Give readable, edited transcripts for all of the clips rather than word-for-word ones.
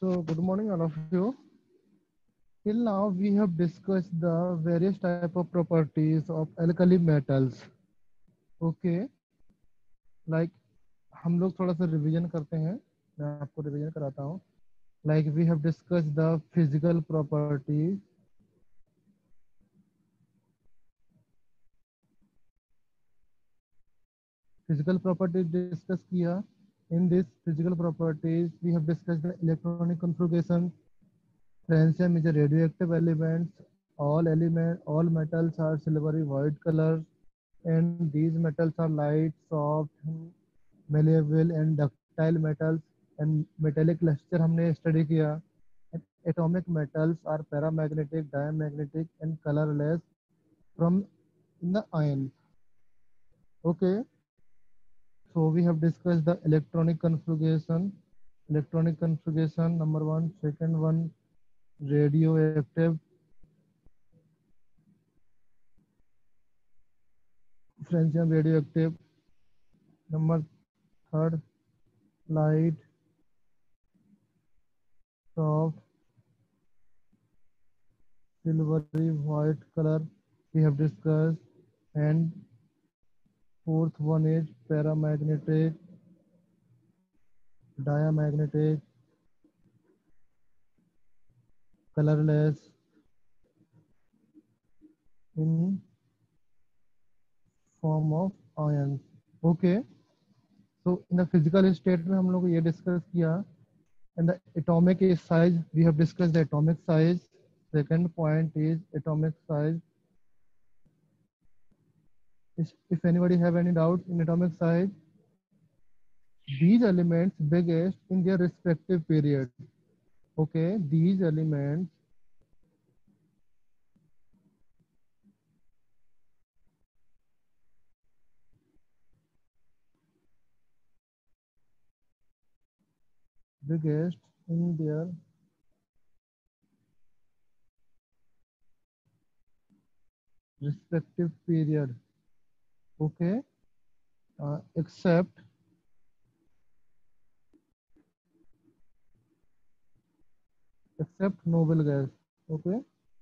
So, good morning, all of you. Till now, we have discussed the various type of properties of alkali metals. Okay, like हम लोग थोड़ा सा revision करते हैं. मैं आपको रिवीजन कराता हूँ. Like we have discussed the physical properties. Physical properties discuss किया. In this physical properties, we have discussed the electronic configuration. Francium is a radioactive element. All metals are silvery white color, and these metals are light, soft, malleable and ductile metals. And metallic luster हमने study किया. Atomic metals are paramagnetic, diamagnetic and colorless from in the ion. Okay, so we have discussed the electronic configuration. Electronic configuration number one. Second one, radioactive. Francium radioactive. Number third, light, soft, silvery white color we have discussed. And fourth one is paramagnetic, diamagnetic, colorless in form of ions. Okay, so in the physical state में हम लोग ये discuss किया. And the atomic size, we have discussed the atomic size. Second point is atomic size. If anybody have any doubts in atomic size, these elements biggest in their respective period. Okay, these elements biggest in their respective period. Okay, except noble gas. Okay,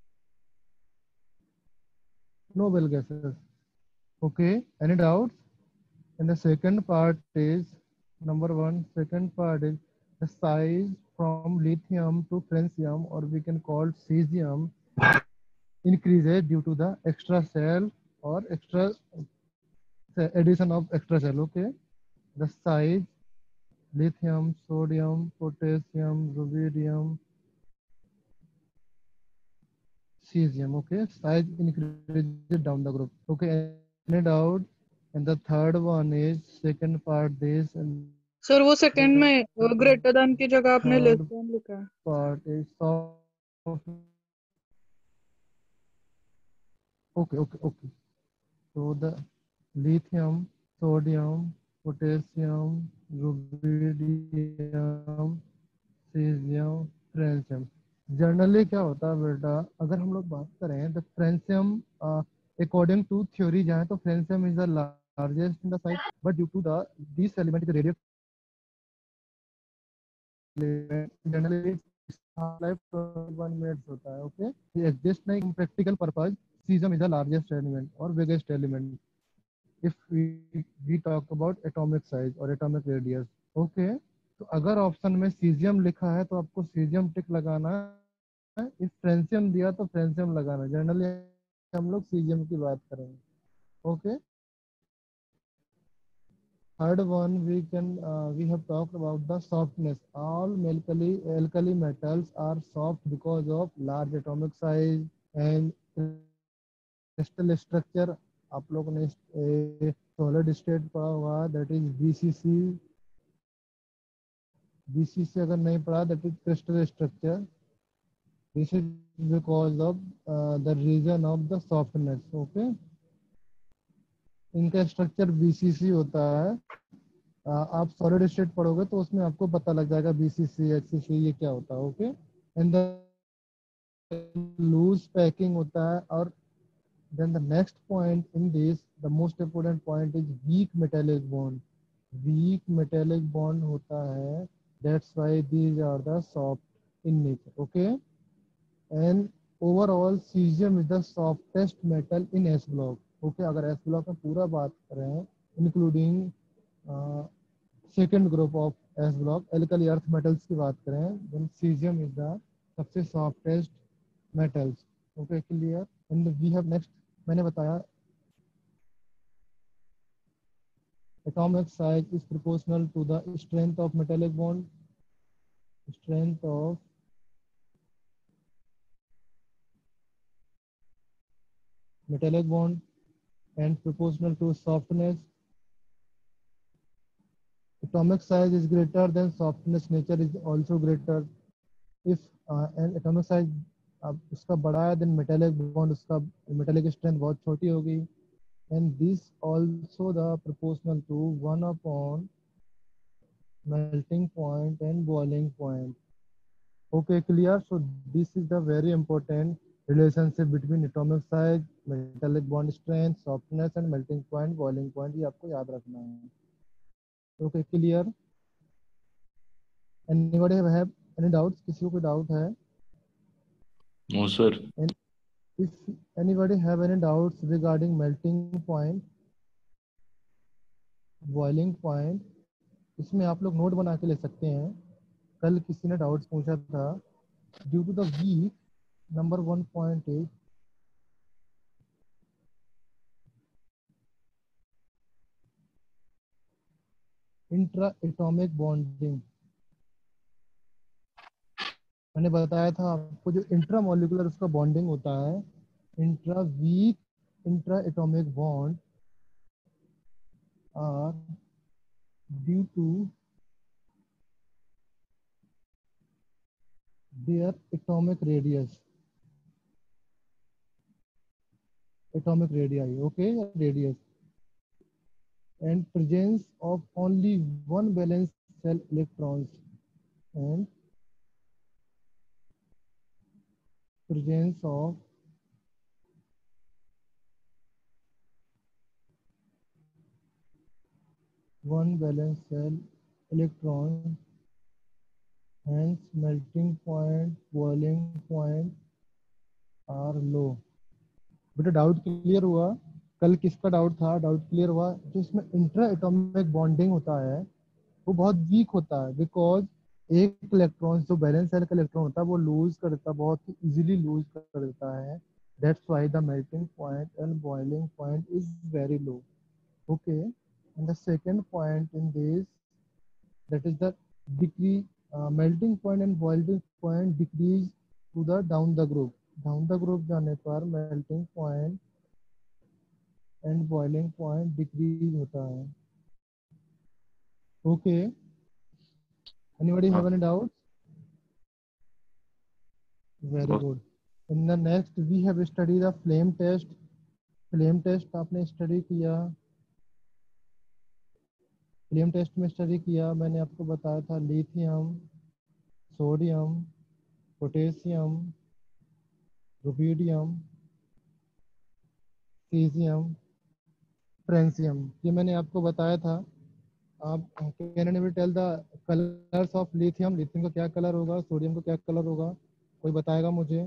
noble gases. Okay, any doubts? And the second part is number one. Second part is the size from lithium to francium, or we can call cesium, increases due to the extra cell or extra addition of extra cell. Okay, the size lithium, sodium, potassium, rubidium, cesium. Okay, size increases down the group. Okay, any doubt? And the third one is second part this, and sir वो second में greater than की जगह आपने less third then लिखा है. part is soft. Okay. So the lithium, sodium, potassium, rubidium, cesium, francium. Generally क्या होता है बेटा, अगर हम लोग बात करें तो फ्रेंसियम अकॉर्डिंग टू थ्योरी जाए तो francium is the largest in the size, but due to the this element is radio generally life 21 minutes होता है. ओके, ये एग्जिस्ट नहीं practical purpose. Caesium is the largest element और biggest element if we talk about atomic size or atomic radius. Okay, तो अगर option में caesium लिखा है तो आपको सीजियम टिक लगाना है. इफ फ्रेंसियम दिया तो फ्रेंसियम लगाना. जनरली हम लोग सीजियम की बात करेंगे. Okay, third one we have talked about the softness. All alkali metals are soft because of large atomic size and crystal structure. आप लोगों ने सॉलिड स्टेट पढ़ा हुआ, दैट इज बीसीसी. बीसीसी अगर नहीं पढ़ा, that is crystal structure. This is because of the reason of the softness. Okay, इनका structure B C C. आप solid state पढ़ोगे तो उसमें आपको पता लग जाएगा बीसीसी एचसीसी ये क्या होता है. Okay, and the loose packing होता है. और then the next point in this, the most important point is weak metallic bond. Weak metallic bond होता है, that's why these are the soft. in nature. Okay, and overall cesium is the softest metal in S block. Okay, अगर S block में पूरा बात करें including second group of S block alkali earth metals की बात करें then caesium is the सबसे softest metals. Okay clear. And we have next मैंने बताया atomic size is proportional to the strength of metallic bond. Strength of metallic bond and proportional to softness. Atomic size is greater than softness. Nature is also greater. If an atomic size उसका बड़ा है then metallic bond उसका metallic strength बहुत छोटी होगी. And this also the proportional to 1 upon melting point and boiling point. Okay, clear. So this is the very important relationship between atomic size, metallic bond strength, softness and melting point, boiling point. ये आपको याद रखना है. Okay, clear. Anybody have any doubts? किसी को कोई doubt है? No, sir. And if anybody have any doubts regarding melting point, boiling point, इसमें आप लोग नोट बना के ले सकते हैं. कल किसी ने डाउट्स पूछा था. Due to the weak number 1.8 intra atomic bonding. मैंने बताया था आपको जो इंट्रा मॉलिक्यूलर उसका बॉन्डिंग होता है intra weak intra atomic bond are due to their atomic radius. Atomic radii, okay, radius. And presence of only one valence shell electrons and presence of one valence shell electron, hence melting point, boiling point are low. बेटा doubt clear हुआ? कल किसका doubt था? Doubt clear हुआ? जो इसमें intra atomic bonding होता है वो बहुत वीक होता है बिकॉज एक इलेक्ट्रॉन जो बैलेंस सेल का इलेक्ट्रॉन होता है वो लूज कर देता है, बहुत ही इजीली लूज कर देता है. That's why the melting point and boiling point is very low. Okay, and the second point in this that is the decrease melting point and boiling point decrease to the down the group. Down the group जाने पर melting point and boiling point decrease होता है. ओके, anybody have any doubts? Very good. In the next we have studied the flame test. Flame test आपने study किया. Flame test में study किया. मैंने आपको बताया था lithium, sodium, potassium, rubidium, caesium, francium. ये मैंने आपको बताया था. आप can you tell the colours of lithium? Lithium का क्या कलर होगा? सोडियम का क्या कलर होगा? कोई बताएगा मुझे?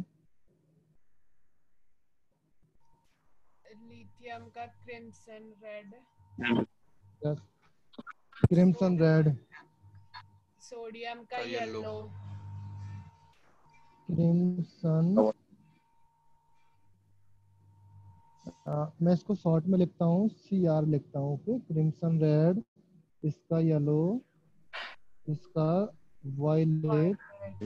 लिथियम का crimson red, yes, crimson red. Sodium का येलो, क्रिम्सन, मैं इसको शॉर्ट में लिखता हूँ, CR लिखता हूँ. ओके, क्रिम्सन रेड, इसका येलो, इसका वायलेट,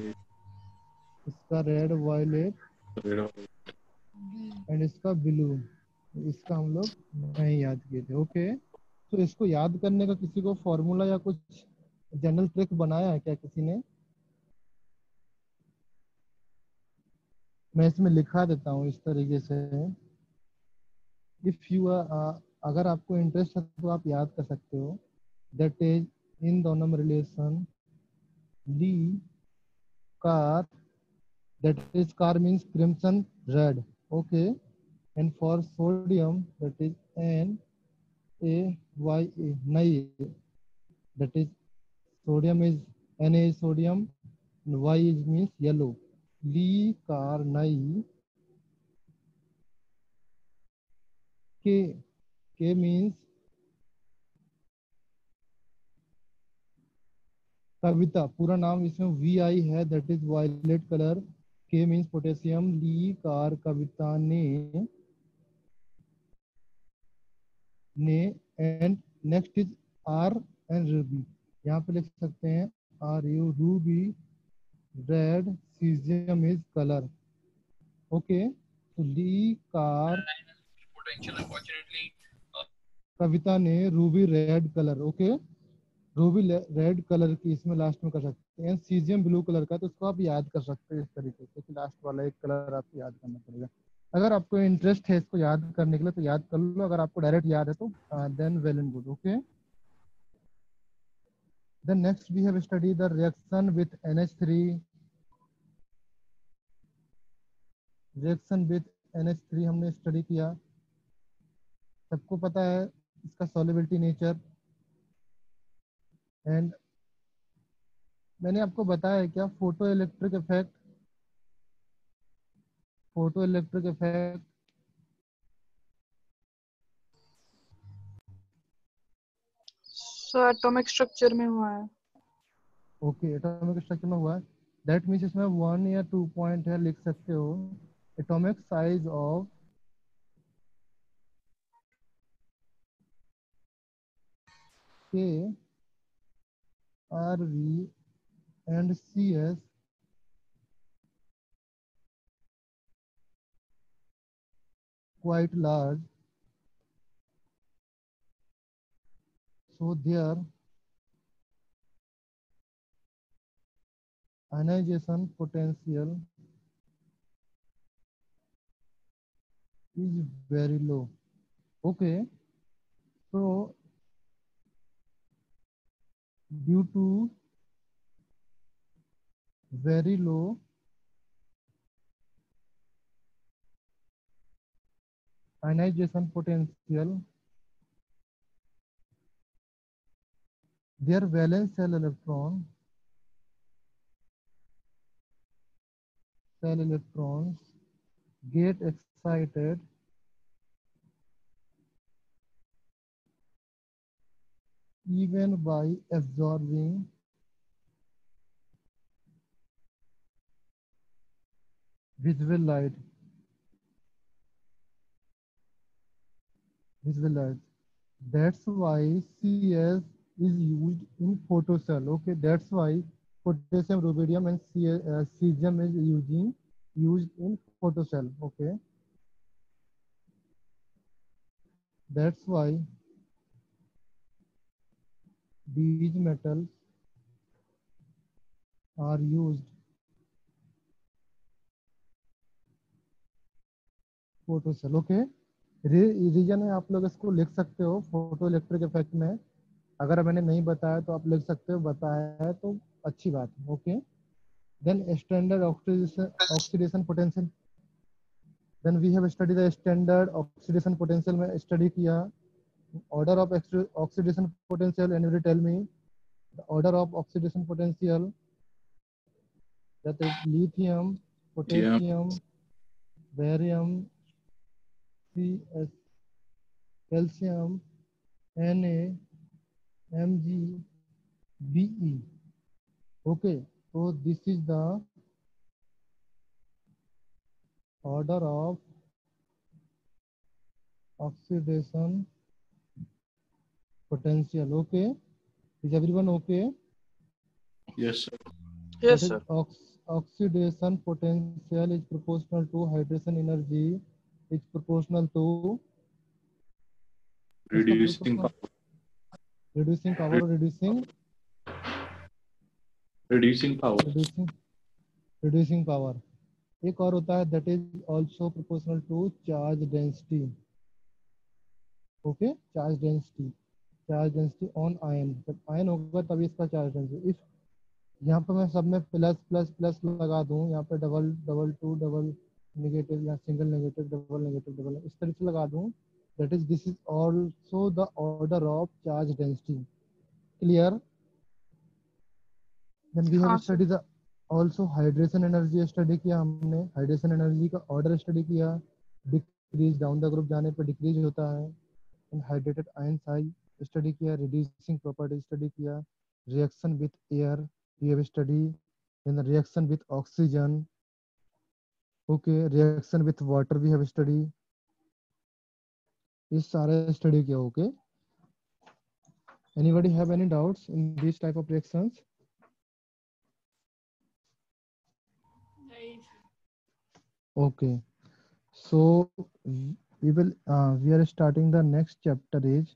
इसका रेड वायलेट एंड इसका ब्लू. इसका हम लोग नहीं याद किए थे. ओके, तो इसको याद करने का किसी को फॉर्मूला या कुछ जनरल ट्रिक बनाया है क्या किसी ने? मैं इसमें लिखा देता हूँ इस तरीके से. इफ यू अगर आपको इंटरेस्ट है तो आप याद कर सकते हो. दैट इज इन दोनों में relation Li car, that is car means crimson red. Okay, and for sodium that is NaYA, that is sodium is Na sodium, Y is means yellow. Li car nai. K means Kavita. पूरा नाम इसमें VI है, that is violet colour. K means potassium. Li car Kavita ने and next is R and ruby. यहाँ पे लिख सकते हैं RU ruby red caesium is colour. Okay, तो ली कार कविता ने ruby red colour. Okay, ruby red colour की इसमें लास्ट में कर सकते हैं. सीजियम ब्लू कलर का, तो उसको आप याद कर सकते हैं इस तरीके से कि लास्ट वाला एक कलर आपको याद करना पड़ेगा. अगर आपको इंटरेस्ट है इसको याद करने के लिए तो याद कर लो. अगर आपको डायरेक्ट याद है तो then well and good. Okay, then next we have study the reaction with NH3. Reaction with NH3 हमने स्टडी किया. सबको पता है इसका सॉल्युबिलिटी नेचर. एंड मैंने आपको बताया है क्या, photoelectric effect. Photoelectric effect so atomic structure में हुआ है. ओके, एटॉमिक स्ट्रक्चर में हुआ है. दैट मीन्स इसमें 1 या 2 पॉइंट है, लिख सकते हो. Atomic size of K, RV and CS quite large, so their ionization potential is very low. Okay, so due to very low ionization potential, their valence shell electrons get excited even by absorbing visible light. That's why CS is used in photocell. Okay, that's why potassium, rubidium, and cesium is used in photocell. Okay, that's why these metals are used photocell. Okay, reason है, आप लोग इसको लिख सकते हो photo electric effect में. अगर मैंने नहीं बताया तो आप लिख सकते हो, बताया है तो अच्छी बात है. Okay, then standard oxidation potential. Then we have study the standard oxidation potential में स्टडी किया. Order of oxidation potential, and you tell me the order of oxidation potential. That is lithium, potassium, barium, CS, calcium, Na, Mg, Be. Okay, so this is the order of oxidation potential. Okay, is everyone okay? Yes, sir. Yes, That sir. is oxidation potential is proportional to hydration energy is proportional to Reducing power. reducing power or Reducing power. reducing power. एक और होता है that is also proportional to charge density. Okay, charge density on ion. जब ion होगा तभी इसका charge density. If यहाँ पे मैं सब में प्लस प्लस प्लस लगा दूं, यहाँ पे double double two double negative या सिंगल नेगेटिव डबल इस तरह से लगा दूं, that is this is also the order of charge density. Clear? Then we have हाँ, sir. studied the also hydration energy study किया हमने, हाइड्रेशन एनर्जी का ऑर्डर स्टडी किया, डिक्रीज डाउन द ग्रुप जाने पर डिक्रीज होता है। And hydrated ion size study किया, रिड्यूसिंग प्रॉपर्टी स्टडी किया, reaction with air we have study, then reaction with oxygen, okay, reaction with water we have study, ये सारे study किया। Okay, anybody have any doubts in these type of reactions? नहीं Okay, so we are starting the next chapter is,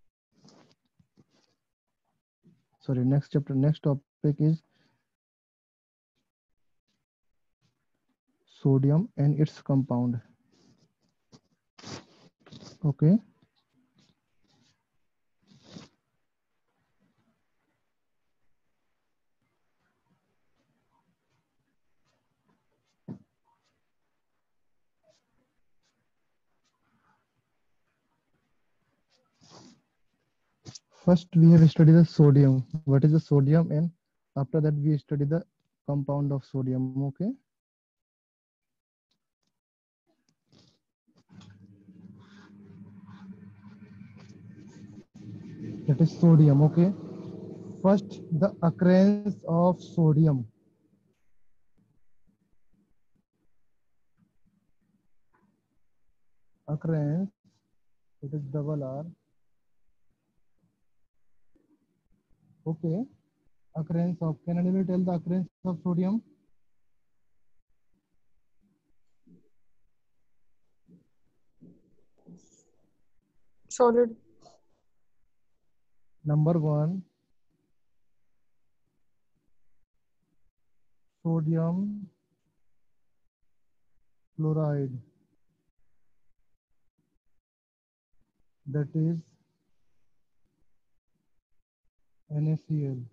sorry, next chapter, next topic is sodium and its compound. Okay, first we have studied the sodium, what is the sodium, and after that we study the compound of sodium. Okay, that is sodium. Okay, first the occurrence of sodium. Occurrence, it is double R. Okay, occurrence of, can anybody tell the occurrence of sodium? solid. Number one, sodium chloride, that is NaCl.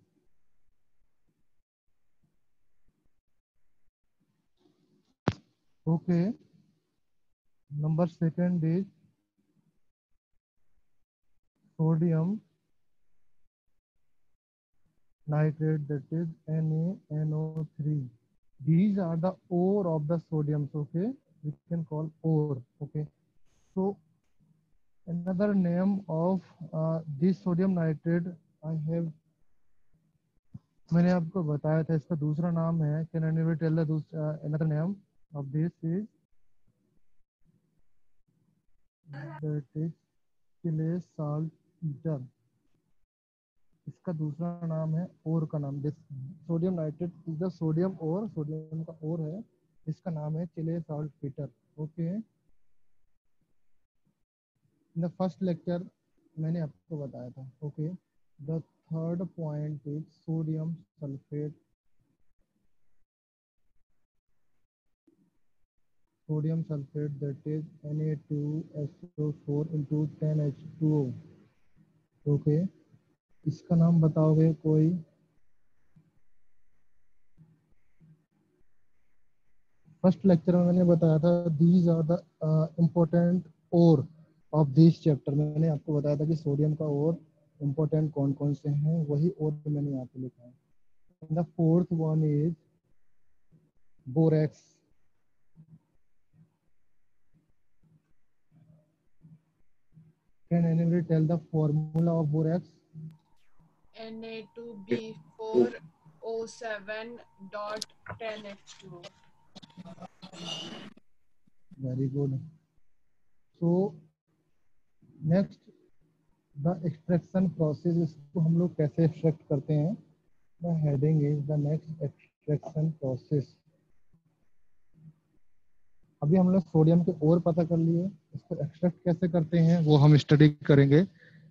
Okay, number second is sodium nitrate, that is NaNO3. These are the ore of the sodiums. Okay, we can call ore. Okay, so another name of this sodium nitrate I have, मैंने आपको बताया था, इसका दूसरा नाम है, can anybody tell the another name of this is, that is clay saltpeter. इसका दूसरा नाम है ओर का नाम, this sodium nitrate is the sodium ore, sodium का ओर है, इसका नाम है Chile saltpetre. Okay, in the first lecture मैंने आपको बताया था. Okay, the third point is sodium sulphate, sodium sulphate that is Na2SO4 into 10H2O. Okay, इसका नाम बताओगे कोई? फर्स्ट लेक्चर में मैंने बताया था these are the important ore of this chapter. मैंने आपको बताया था कि सोडियम का ओर इम्पोर्टेंट कौन कौन से हैं, वही ओर मैंने यहाँ पे लिखा है. The fourth one is borax. Can anybody tell the formula of borax? Na2B4O7.10H2O. Very good. So next the extraction process, इसको हम लोग कैसे एक्सट्रैक्ट करते हैं. The heading is the next extraction process. अभी हम लोग सोडियम के ओर पता कर लिए, इसको एक्सट्रैक्ट कैसे करते हैं वो हम स्टडी करेंगे.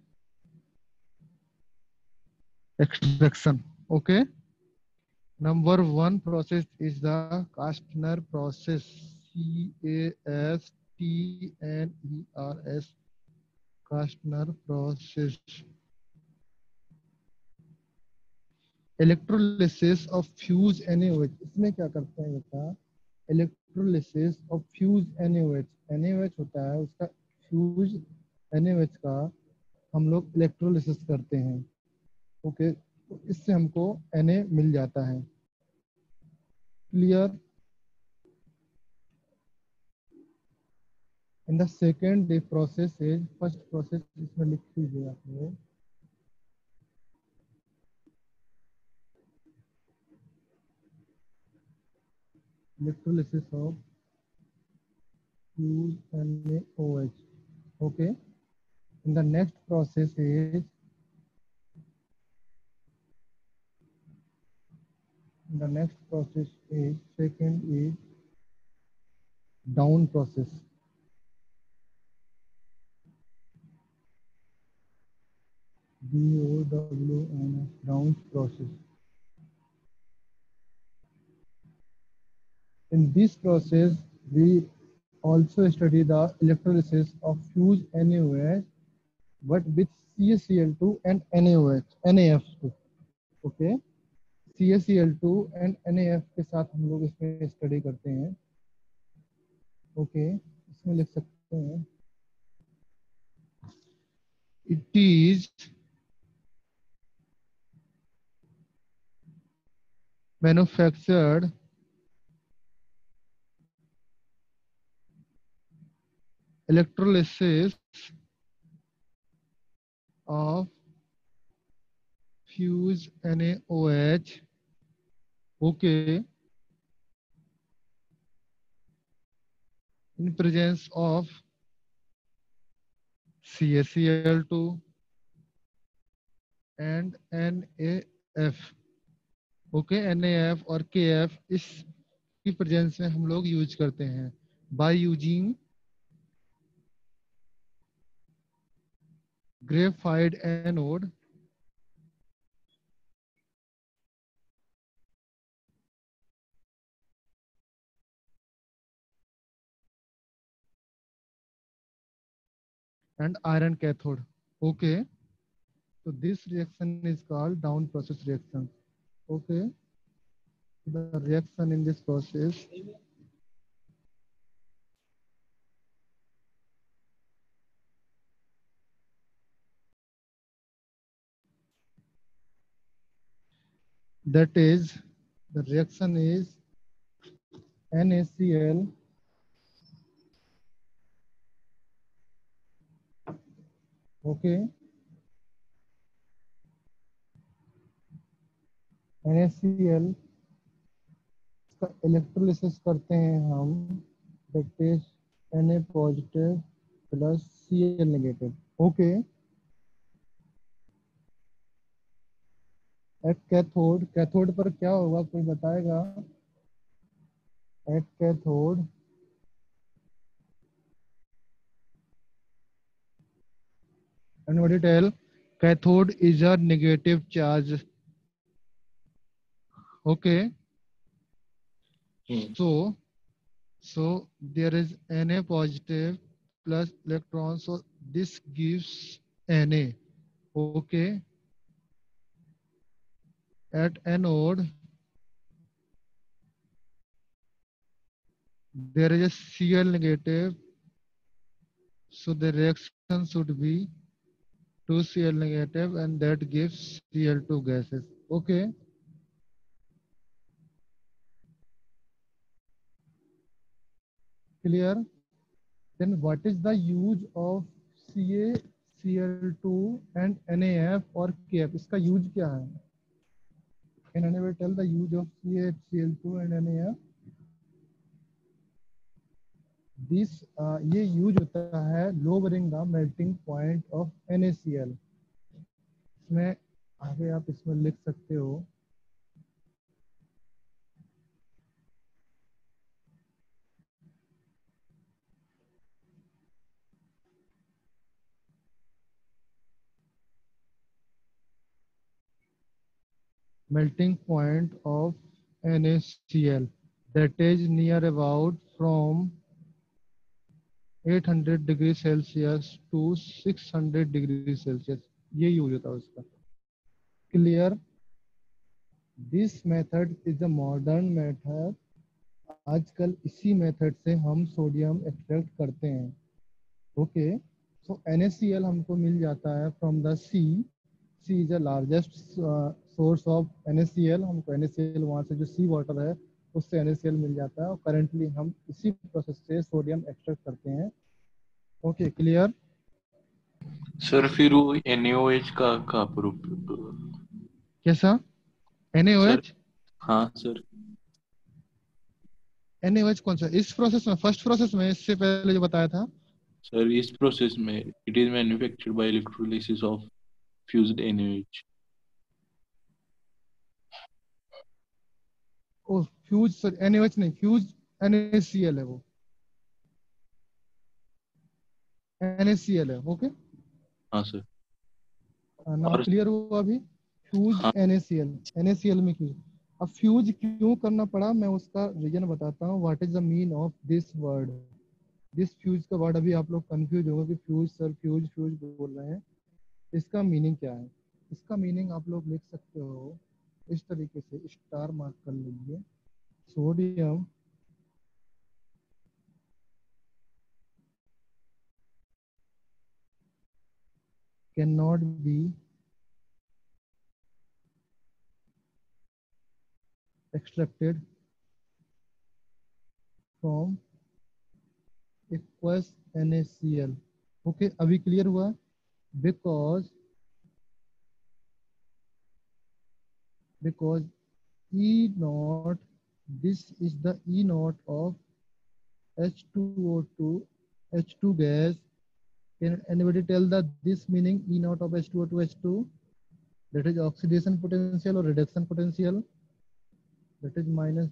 Extraction. Okay, number one process is the Castner process, CASTNERS, Castner process. Electrolysis of fuse NaOH, इसमें क्या करते हैं बेटा? Electrolysis of fuse NaOH, NaOH होता है उसका फ्यूज NaOH का हम लोग इलेक्ट्रोलिसिस करते हैं. ओके, तो इससे हमको Na मिल जाता है. Clear? And the second the process is, first process इसमें लिख लीजिए आप लोग, electrolysis of fuse NaOH. Okay. And the next process is, second is down process. DOWN, down process. In this process, we also study the electrolysis of fused NaOH, but with CaCl2 and NaF2. Okay, CaCl2 and NaF के साथ हम लोग इसमें study करते हैं. Okay, इसमें लिख सकते हैं, it is manufactured electrolysis of fused NaOH, okay, in presence of CaCl2 and NaF. Okay, NaF और KF इस की प्रेजेंस में हम लोग यूज करते हैं by using graphite anode and iron cathode. Okay, so this reaction is called down process reaction. Okay, the reaction in this process that is, the reaction is NaCl okay, NaCl का electrolysis करते हैं हम, that is Na positive plus Cl negative. Okay, at cathode, cathode पर क्या होगा कोई बताएगा? At cathode anybody tell? Cathode is a negative charge. Okay, so there is Na positive plus electron, so this gives Na. Okay, at anode there is a Cl negative, so the reaction should be 2Cl negative and that gives Cl2 gases. Okay, clear? Then what is the use of CaCl2 and NaF or KF? इसका use क्या है? Can anybody tell the use of CaCl2 and NaF? This ये use होता है lowering the melting point of NaCl. इसमें आगे आप इसमें लिख सकते हो melting point of NaCl, that is near about from 800 degree Celsius to 600 degree Celsius. ये यूज होता है उसका. Clear? This method is a modern method. आजकल इसी मेथड से हम सोडियम एक्सट्रैक्ट करते हैं. ओके, सो NaCl हमको मिल जाता है from the sea. Sea is the largest source of NaCl. हमको NaCl वहाँ से जो सी वाटर है उससे NaCl मिल जाता है और करंटली हम इसी प्रोसेस से सोडियम एक्सट्रैक्ट करते हैं। Okay clear? सर फिर वो NaOH का प्रूफ? कैसा? Sir NaOH? हाँ सर। NaOH कौन सा? इस प्रोसेस में, फर्स्ट प्रोसेस में, इससे पहले जो बताया था। सर इस प्रोसेस में it is manufactured by electrolysis of fused NaOH। Oh fuse, sir NaOH नहीं, फ्यूज NaCl है वो, NaCl है। ओके हाँ सर। नाउ और क्लियर हुआ अभी? फ्यूज हाँ NaCl में फ्यूज। अब फ्यूज क्यों करना पड़ा मैं उसका रीजन बताता हूँ। What is the mean of this word? This fuse का वर्ड अभी आप लोग कंफ्यूज होंगे कि फ्यूज सर फ्यूज फ्यूज बोल रहे हैं, इसका मीनिंग क्या है? इसका मीनिंग आप लोग लिख सकते हो इस तरीके से, स्टार मार्क कर लीजिए। Sodium can not be extracted from aqueous NaCl। Okay अभी क्लियर हुआ? because E naught, this is the E naught of H2O2, H2 gas. Can anybody tell the this meaning E naught of H2O2, H2? That is oxidation potential or reduction potential. That is minus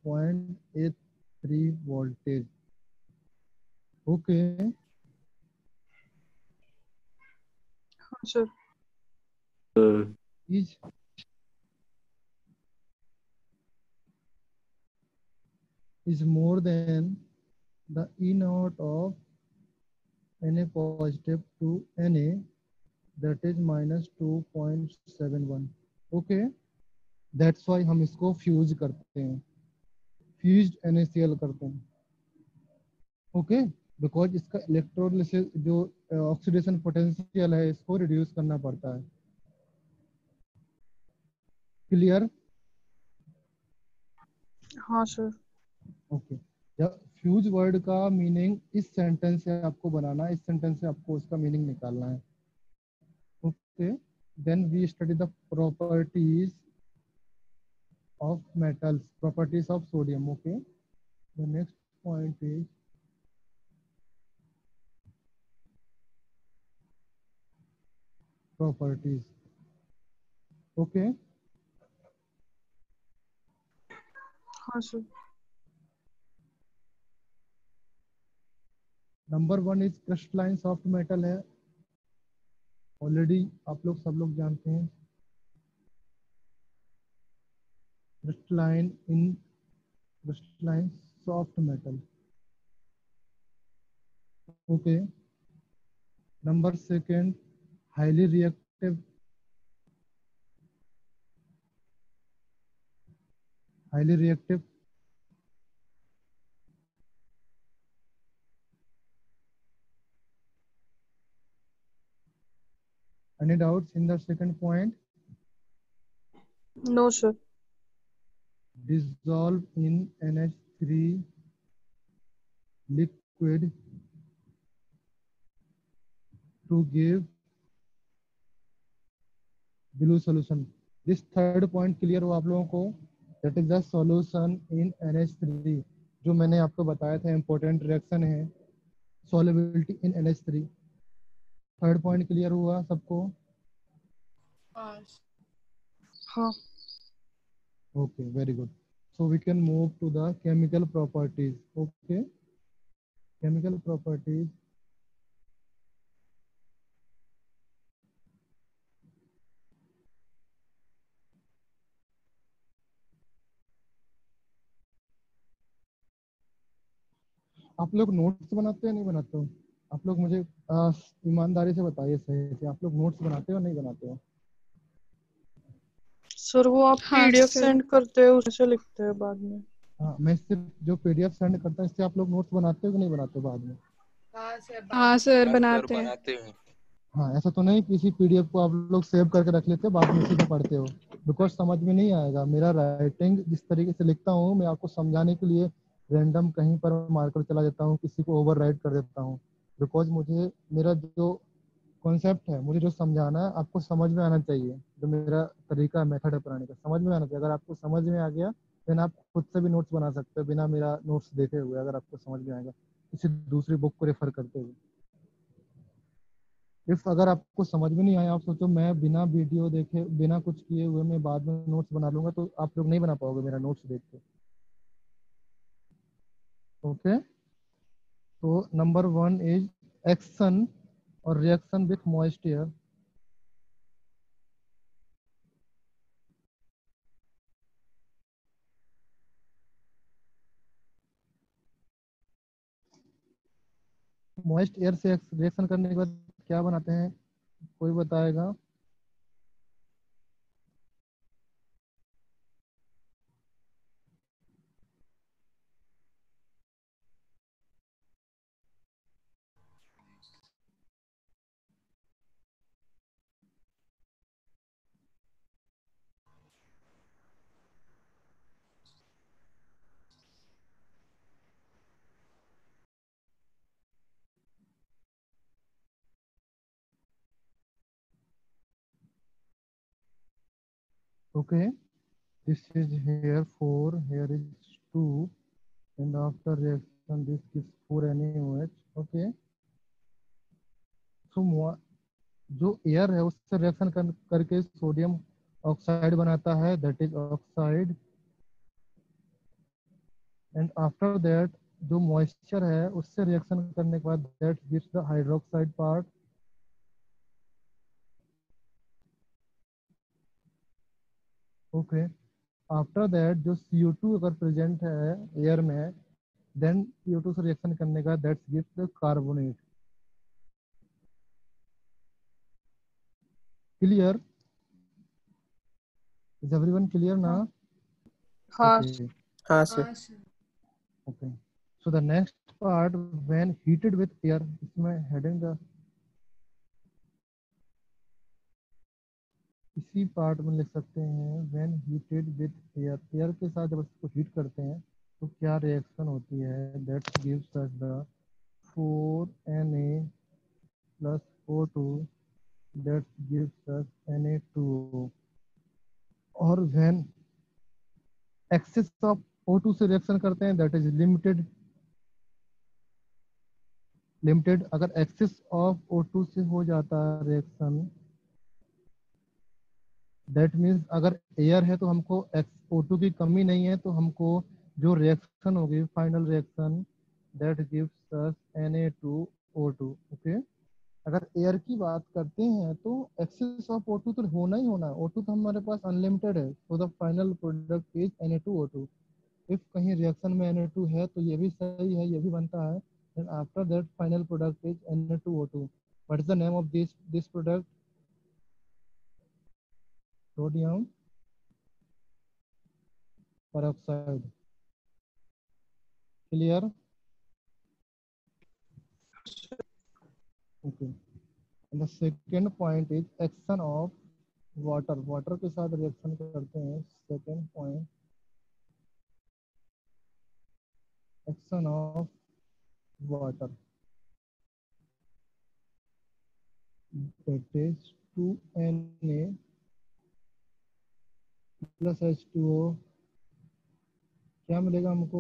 0.83 voltage. Okay. हाँ sir. Is more than the E naught of Na positive to Na, that is minus 2.71. Okay, that's why हम इसको fuse करते हैं, fused NaCl करते हैं। Okay because इसका electrolysis जो oxidation potential है इसको रिड्यूस करना पड़ता है। क्लियर? हाँ सर। ओके जब फ्यूज वर्ड का मीनिंग इस सेंटेंस से आपको बनाना है, इस सेंटेंस से आपको उसका मीनिंग निकालना है। Okay then we study the properties of metals, properties of sodium. Okay, the next point is properties. Okay, हाँ sir. Number one is crystalline soft metal है, ऑलरेडी आप लोग सब लोग जानते हैं। Crystalline soft metal. Okay number second highly reactive, highly reactive. Any doubts in the second point? No sir. Dissolve in NH3 liquid to give blue solution. This third point clear हो आप लोगों को? That is the solution in NH3 जो मैंने आपको बताया था important reaction है solubility in NH3। Third point clear हुआ सबको? Pass. हाँ। Okay, very good. So we can move to the chemical properties. Okay, chemical properties. आप लोग नोट्स बनाते हो नहीं बनाते हो? आप लोग मुझे ईमानदारी से बताइए सही से, आप लोग नोट्स बनाते हो नहीं बनाते हो? सर वो आप हाँ PDF सर। सेंड करते हैं उससे लिखते हैं बाद में। हाँ मैं सिर्फ जो PDF सेंड करता हूँ इससे आप लोग नोट्स बनाते हो कि नहीं बनाते हो बाद में? हाँ सर बनाते हैं। बनाते हैं। हाँ, ऐसा तो नहीं किसी पीडीएफ को आप लोग सेव करके रख लेते हो बाद में उसी को पढ़ते हो, बिकॉज समझ में नहीं आएगा। मेरा राइटिंग जिस तरीके से लिखता हूँ, मैं आपको समझाने के लिए रैंडम कहीं पर मार्कर चला देता हूँ, किसी को ओवर राइट कर देता हूँ, बिकॉज मुझे मेरा जो कॉन्सेप्ट है, मुझे जो समझाना है आपको समझ में आना चाहिए। जो मेरा तरीका है, मेथड है पढ़ाने का, समझ में आना चाहिए। अगर आपको समझ में आ गया देन आप खुद से भी नोट्स बना सकते हो बिना मेरा नोट्स देखे हुए, अगर आपको समझ में आएगा किसी दूसरी बुक को रेफर करते हुए। इफ अगर आपको समझ में नहीं आया, आप सोचो मैं बिना वीडियो देखे बिना कुछ किए हुए मैं बाद में नोट्स बना लूंगा, तो आप लोग नहीं बना पाओगे मेरा नोट्स देख के। ओके, तो नंबर 1 इज एक्शन और reaction with moist air. Moist air से रिएक्शन करने के बाद क्या बनाते हैं, कोई बताएगा? Okay, this is here 4, here is 2, and after reaction this gives 4 NaOH. Okay, so जो एयर है उससे रिएक्शन करके सोडियम ऑक्साइड बनाता है, that is oxide. And after that जो मॉइस्चर है उससे रिएक्शन करने के बाद that gives the hydroxide part. Okay, after that जो CO2 अगर प्रेजेंट है एयर में, देन CO2 से रिएक्शन करने का that gives the carbonate. Clear? Is everyone clear ना? हाँ Okay. हाँ सर। हाँ sir. Okay. So the next part, when heated with air, इसमें heading the इसी पार्ट में लिख सकते हैं when heated with air, air के साथ जब इसको हीट करते हैं तो क्या रिएक्शन होती है, that gives us the 4Na plus O2, that gives us Na2O। और when excess of O2 से रिएक्शन करते हैं that is लिमिटेड। अगर एक्सेस ऑफ O2 से हो जाता है रिएक्शन, दैट मीन्स अगर एयर है तो हमको O2 की कमी नहीं है, तो हमको जो रिएक्शन होगी final reaction that gives us Na2O2। Okay, अगर एयर की बात करते हैं तो एक्सेस ऑफ O2 तो होना ही होना है, O2 तो हमारे पास अनलिमिटेड है, so the final product is Na2O2। If कहीं रिएक्शन में Na2 है तो ये भी सही है, ये भी बनता है। then after that final product is Na2O2। what is the name of this product? sodium peroxide। clear? okay, and the second point is action of water के साथ रिएक्शन करते हैं। second point, action of water, that is 2Na plus H2O, क्या मिलेगा हमको?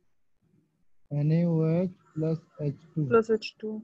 NaOH plus H2। Plus H2।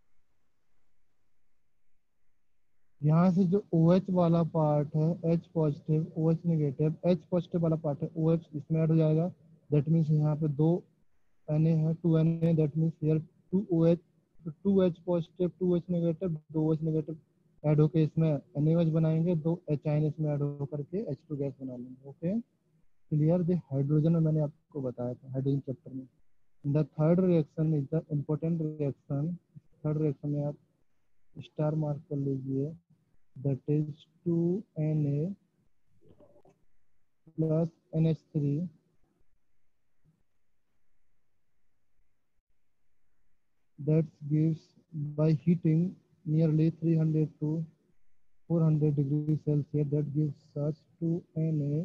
यहाँ से जो OH वाला पार्ट है, H positive OH negative, H positive वाला पार्ट है OH इसमें ऐड हो जाएगा। दैट मीन्स यहाँ पे 2 Na है, 2Na, that means here 2OH, 2H positive 2H negative, 2OH negative add होके इसमें NaOH बनाएंगे, 2 H इसमें ऐड होकर के H2 गैस बना लेंगे। Okay, clear? द हाइड्रोजन में मैंने आपको बताया था हाइड्रोजन चैप्टर में। The third reaction is the important reaction. Third reaction में आप स्टार मार्क कर लीजिए, that is 2Na plus NH3, that gives by heating nearly 300 to 400 degrees Celsius. That gives us 2Na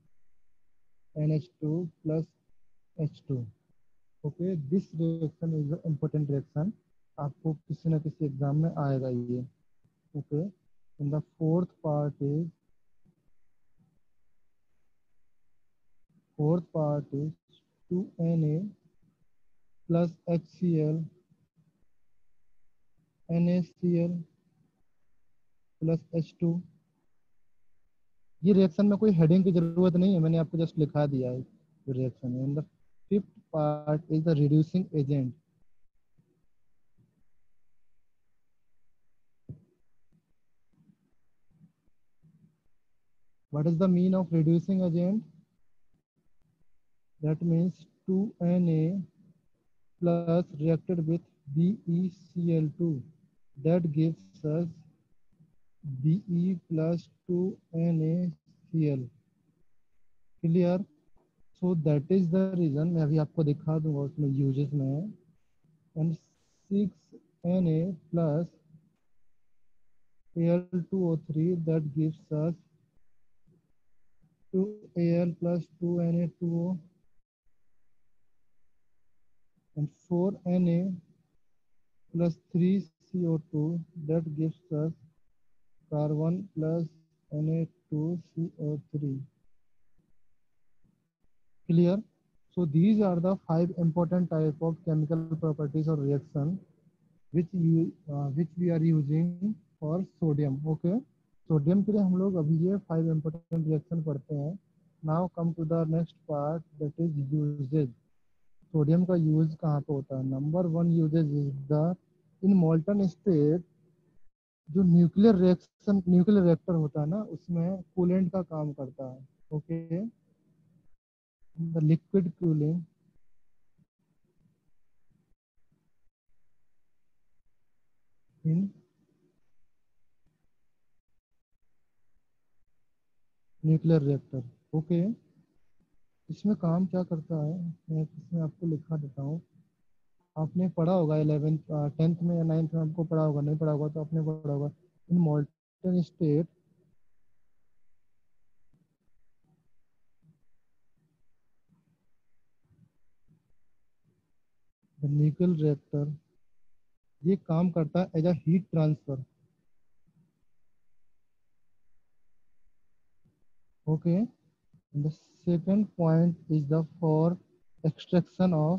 NH2 plus H2. Okay, this reaction is an important reaction. आपको किसी ना किसी exam में आएगा ये. Okay, and the fourth part is 2Na plus HCl NaCl plus H2. ये reaction में कोई हेडिंग की जरूरत नहीं है, मैंने आपको जस्ट लिखा दिया है रिएक्शन में. And the fifth part is the reducing agent. What is the mean of reducing agent? That means 2Na plus reacted with BeCl2. That gives us Be plus 2NaCl. Clear? So that is the reason. मैं अभी आपको दिखा दूंगा उसमें uses में. And 6Na plus Al2O3, that gives us 2Al plus 2Na2O and 4Na plus 3CO2, that gives us carbon plus Na2CO3. Clear? So these are the 5 important type of chemical properties or reaction which we are using for sodium. Okay, sodium के लिए हम लोग अभी ये 5 important reaction पढ़ते हैं. Now come to the next part, that is uses. Sodium का use कहाँ पे होता है? Number 1 uses is the in molten state. जो न्यूक्लियर रिएक्टर होता है ना, उसमें कूलेंट का काम करता है. Okay, the liquid cooling in nuclear reactor. Okay, इसमें काम क्या करता है मैं इसमें आपको लिखा देता हूँ. आपने पढ़ा होगा 11th 10th में या 9th में, आपको पढ़ा होगा, नहीं पढ़ा होगा तो आपने पढ़ा होगा. In molten state the nuclear reactor ये काम करता है as a heat transfer. Okay, the second point is the for extraction of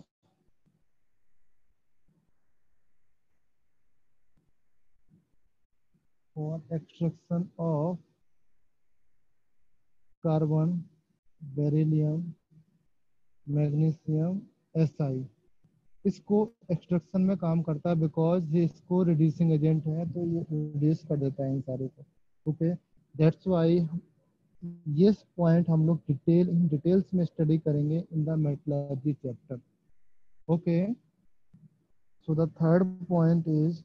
carbon, beryllium, magnesium, Si. इसको एक्सट्रैक्शन में काम करता है बिकॉज ये इसको रिड्यूसिंग एजेंट है, तो ये रिड्यूस कर देता है इन सारे को. ओके, दैट्स वाई ये पॉइंट हम लोग डिटेल्स में स्टडी करेंगे in the metallurgy chapter. Okay, so the third point is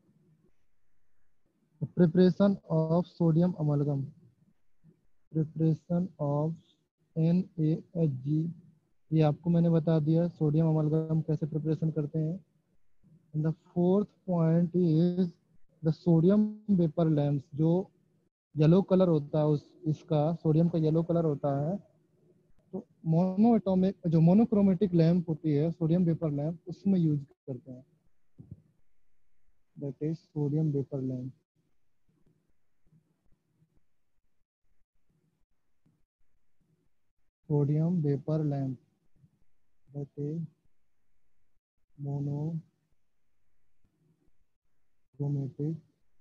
preparation of sodium amalgam. Preparation of NaHg, ये आपको मैंने बता दिया सोडियम अमलगम कैसे प्रिपरेशन करते हैं. And the fourth point is the sodium vapour lamps. जो येलो कलर होता है इसका सोडियम का येलो कलर होता है, तो मोनोएटॉमिक जो मोनोक्रोमेटिक लैम्प होती है सोडियम वेपर लैम्प, उसमें यूज करते हैं. That is sodium vapour lamp. sodium vapor lamp, that is monochromatic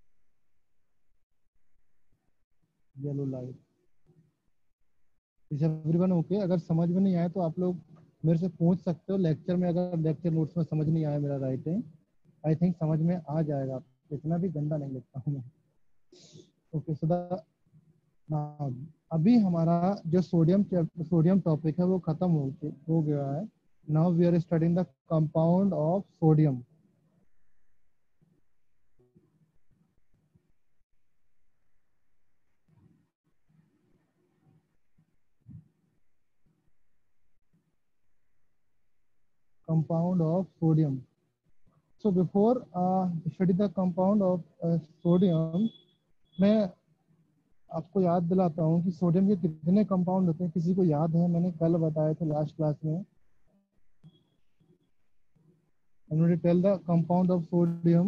yellow light. Is everyone okay? अगर समझ में नहीं आया तो आप लोग मेरे से पूछ सकते हो लेक्चर में. अगर लेक्चर नोट्स में समझ नहीं आया मेरा राइटिंग, आई थिंक समझ में आ जाएगा. इतना भी गंदा नहीं लिखता हूँ मैं. ओके, सो द अभी हमारा जो सोडियम टॉपिक है वो खत्म हो गया है. Now we are studying the compound of sodium. Compound of sodium. So before study the compound of sodium, मैं आपको याद दिलाता हूँ कि सोडियम के कितने कंपाउंड होते हैं. किसी को याद है? मैंने कल बताया था लास्ट क्लास में. I'm going to tell the compound of sodium.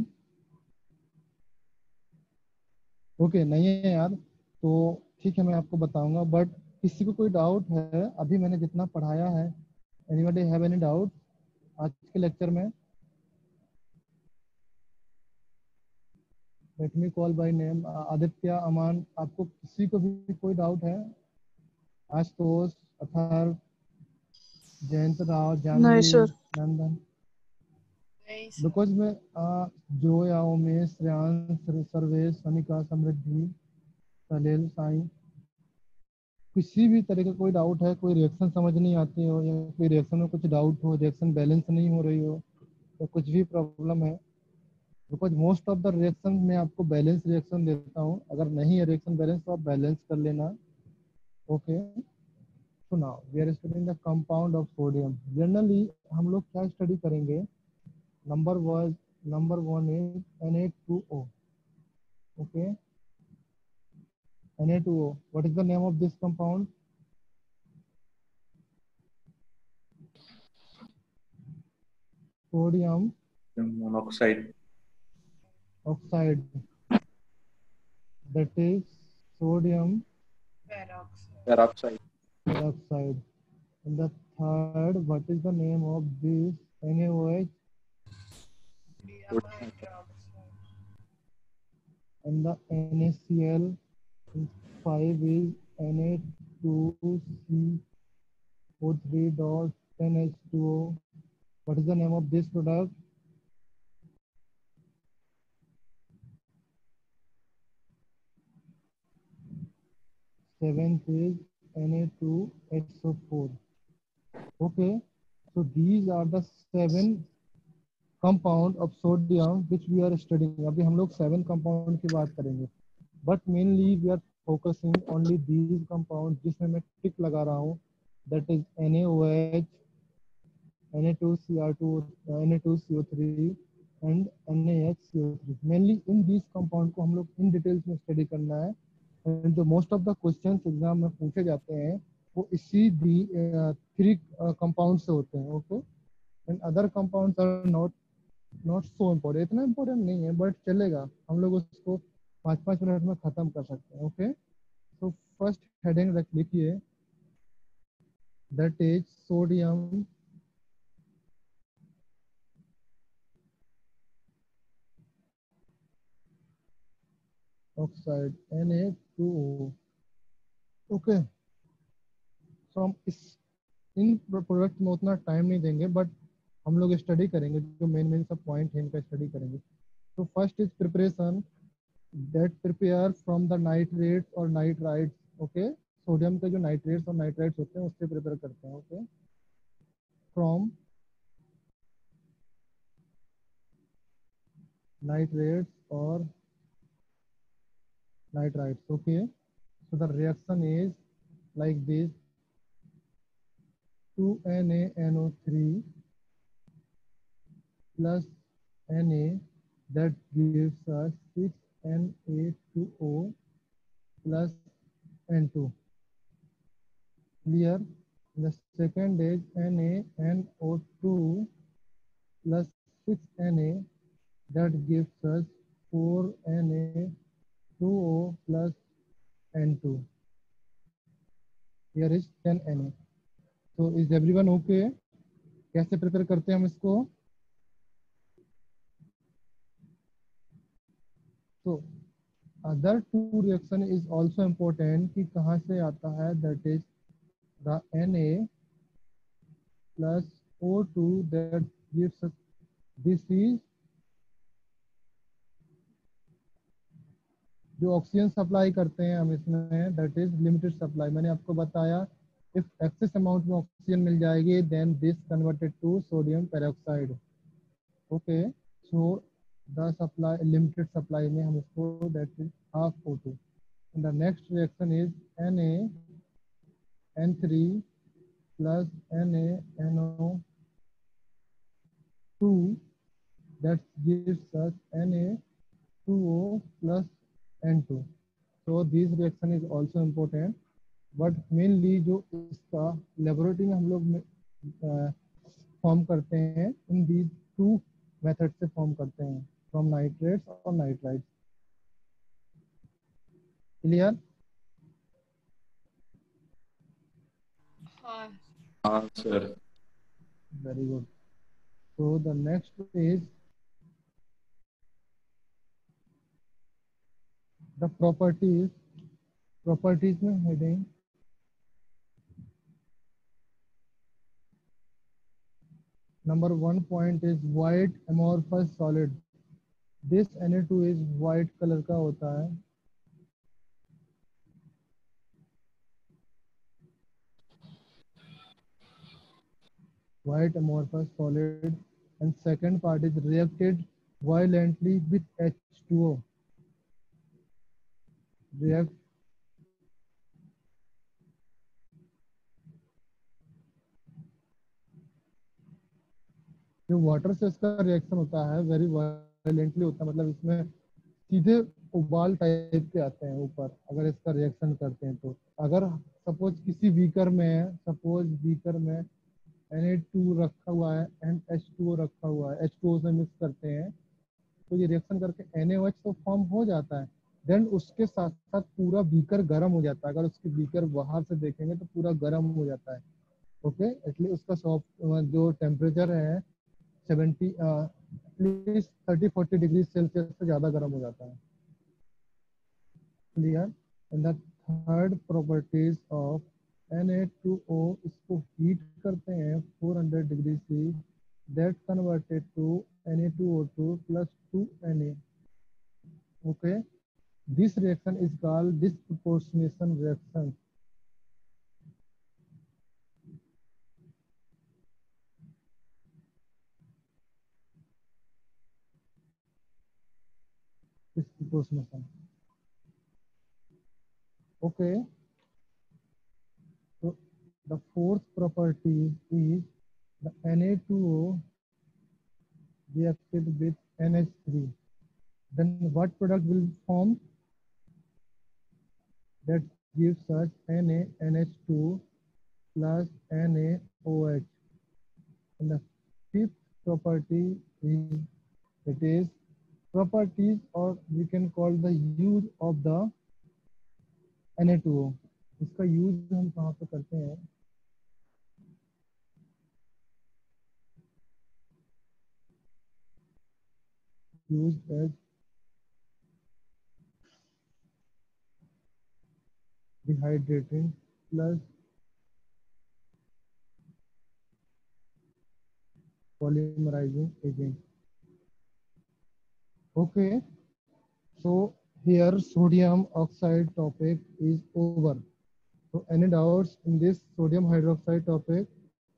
Okay नहीं है याद तो ठीक है, मैं आपको बताऊंगा. बट किसी को कोई डाउट है अभी मैंने जितना पढ़ाया है? एनीबॉडी हैव एनी डाउट आज के लेक्चर में? Let me call by name. Aditya, Aman, आपको किसी को भी कोई डाउट है? आशुतोष, अथर्व, जयंत राव, नहीं जानवी, सर. नंदन. नहीं सर. बिकॉज में जोया, उमेश, श्रेयांश, सर्वेश, सनिका, समृद्धि, सलेल, साई, किसी भी तरह का कोई डाउट है, कोई रिएक्शन समझ नहीं आती हो या कोई रिएक्शन में कुछ डाउट हो, रिएक्शन बैलेंस नहीं हो रही हो या कुछ भी प्रॉब्लम है, because most of the reaction में आपको बैलेंस रिएक्शन देता हूँ. अगर नहीं है रिएक्शन बैलेंस तो आप बैलेंस कर लेना. Okay. So now we are studying the compound of sodium. Generally हम लोग क्या स्टडी करेंगे? Number one is Na2O. Okay. Na2O. What is the name of this compound? Sodium monoxide. oxide, that is sodium Peroxide. Peroxide. peroxide. And the third, what is the name of this? NaOH. Sodium hydroxide. And the NaCl. And 5 is Na2CO3 dot 10H2O. What is the name of this product? Seventh is Na2SO4. Okay, so these are the 7 compound of sodium which we are studying. अभी हम लोग 7 compound की बात करेंगे, but mainly we are focusing only these compounds जिसमें मैं टिक लगा रहा हूँ, that is NaOH, Na2Cr2, Na2CO3 and NaHCO3. Mainly in these compound को हम लोग in details में study करना है. And the most of the questions exam में पूछे जाते हैं वो इसी 3 कंपाउंड से होते हैं. Okay. And other compounds are not so important, इतना इम्पोर्टेंट नहीं है, बट चलेगा, हम लोग उसको 5-5 मिनट में खत्म कर सकते हैं. ओके. तो फर्स्ट हेडिंग लिखिए, that is sodium oxide Na2O. Okay. So हम इन प्रोडक्ट में उतना टाइम नहीं देंगे, बट हम लोग स्टडी करेंगे जो मेन सब पॉइंट है इनका स्टडी करेंगे. तो first is preparation, that prepare from the nitrates और नाइट्राइड्स. ओके. सोडियम के जो नाइट्रेट्स और नाइट्राइड्स होते हैं उससे प्रिपेयर करते हैं. ओके. फ्रॉम नाइट्रेट्स और nitrides. Okay. So the reaction is like this, 2NaNO3 plus Na, that gives us 6Na2O plus N2. Clear? The second is NaNO2 plus 6Na, that gives us 4Na2O plus N2. Here is 10Na. So is everyone okay? कैसे prepare करते हैं हम इसको? तो other two reaction is also important कि कहाँ से आता है, that is the Na plus O2 that gives us, this is जो ऑक्सीजन सप्लाई करते हैं हम इसमें, दैट इज लिमिटेड सप्लाई. मैंने आपको बताया इफ एक्सेस अमाउंट में ऑक्सीजन मिल जाएगी then this converted to sodium peroxide. Okay. So the supply limited supply में हम इसको, that is half O2. The next reaction is NaN3 plus NaNO2 that gives us Na2O plus N2. So this reaction is also important, but mainly जो इसका laboratory में हम लोग form करते हैं इन दीज टू मेथड से form करते हैं फ्रॉम नाइट्रेट्स और नाइट्राइट्स. क्लियर? हाँ. हाँ sir. Very good. So the next is the properties. Properties में heading number 1 point is white amorphous solid. This Na2 is white color का होता है. White amorphous solid, and second part is reacted violently with H2O. React जो water से इसका reaction होता है very violently होता है, मतलब इसमें सीधे उबाल टाइप के आते हैं ऊपर अगर इसका रिएक्शन करते हैं तो. अगर सपोज किसी बीकर में है, सपोज बीकर में Na2 रखा हुआ है एंड H2O रखा हुआ है, H2O से मिक्स करते हैं तो ये रिएक्शन करके NaOH तो फॉर्म हो जाता है. देन उसके साथ साथ पूरा बीकर गर्म हो जाता है. अगर उसकी बीकर बाहर से देखेंगे तो पूरा गर्म हो जाता है. ओके, इसलिए उसका सॉफ्ट जो टेम्परेचर है 70 एटलीस्ट 30-40 डिग्री सेल्सियस से ज़्यादा गर्म हो जाता है. Clear? And the third properties of Na2O, इसको हीट करते हैं 400 degree C, that converted to Na2O2 plus 2Na. Okay, this reaction is called disproportionation reaction. Disproportionation. Okay, so the fourth property is the Na2O reacted with NH3. Then what product will form? That gives us NaNH2 plus NaOH. And the fifth property is, it is properties, or we can call the use of the Na2O. इसका use हम कहाँ पे करते हैं? Used as dehydrating plus polymerizing agent. Okay, so here sodium oxide topic is over. So any doubts in this sodium hydroxide topic,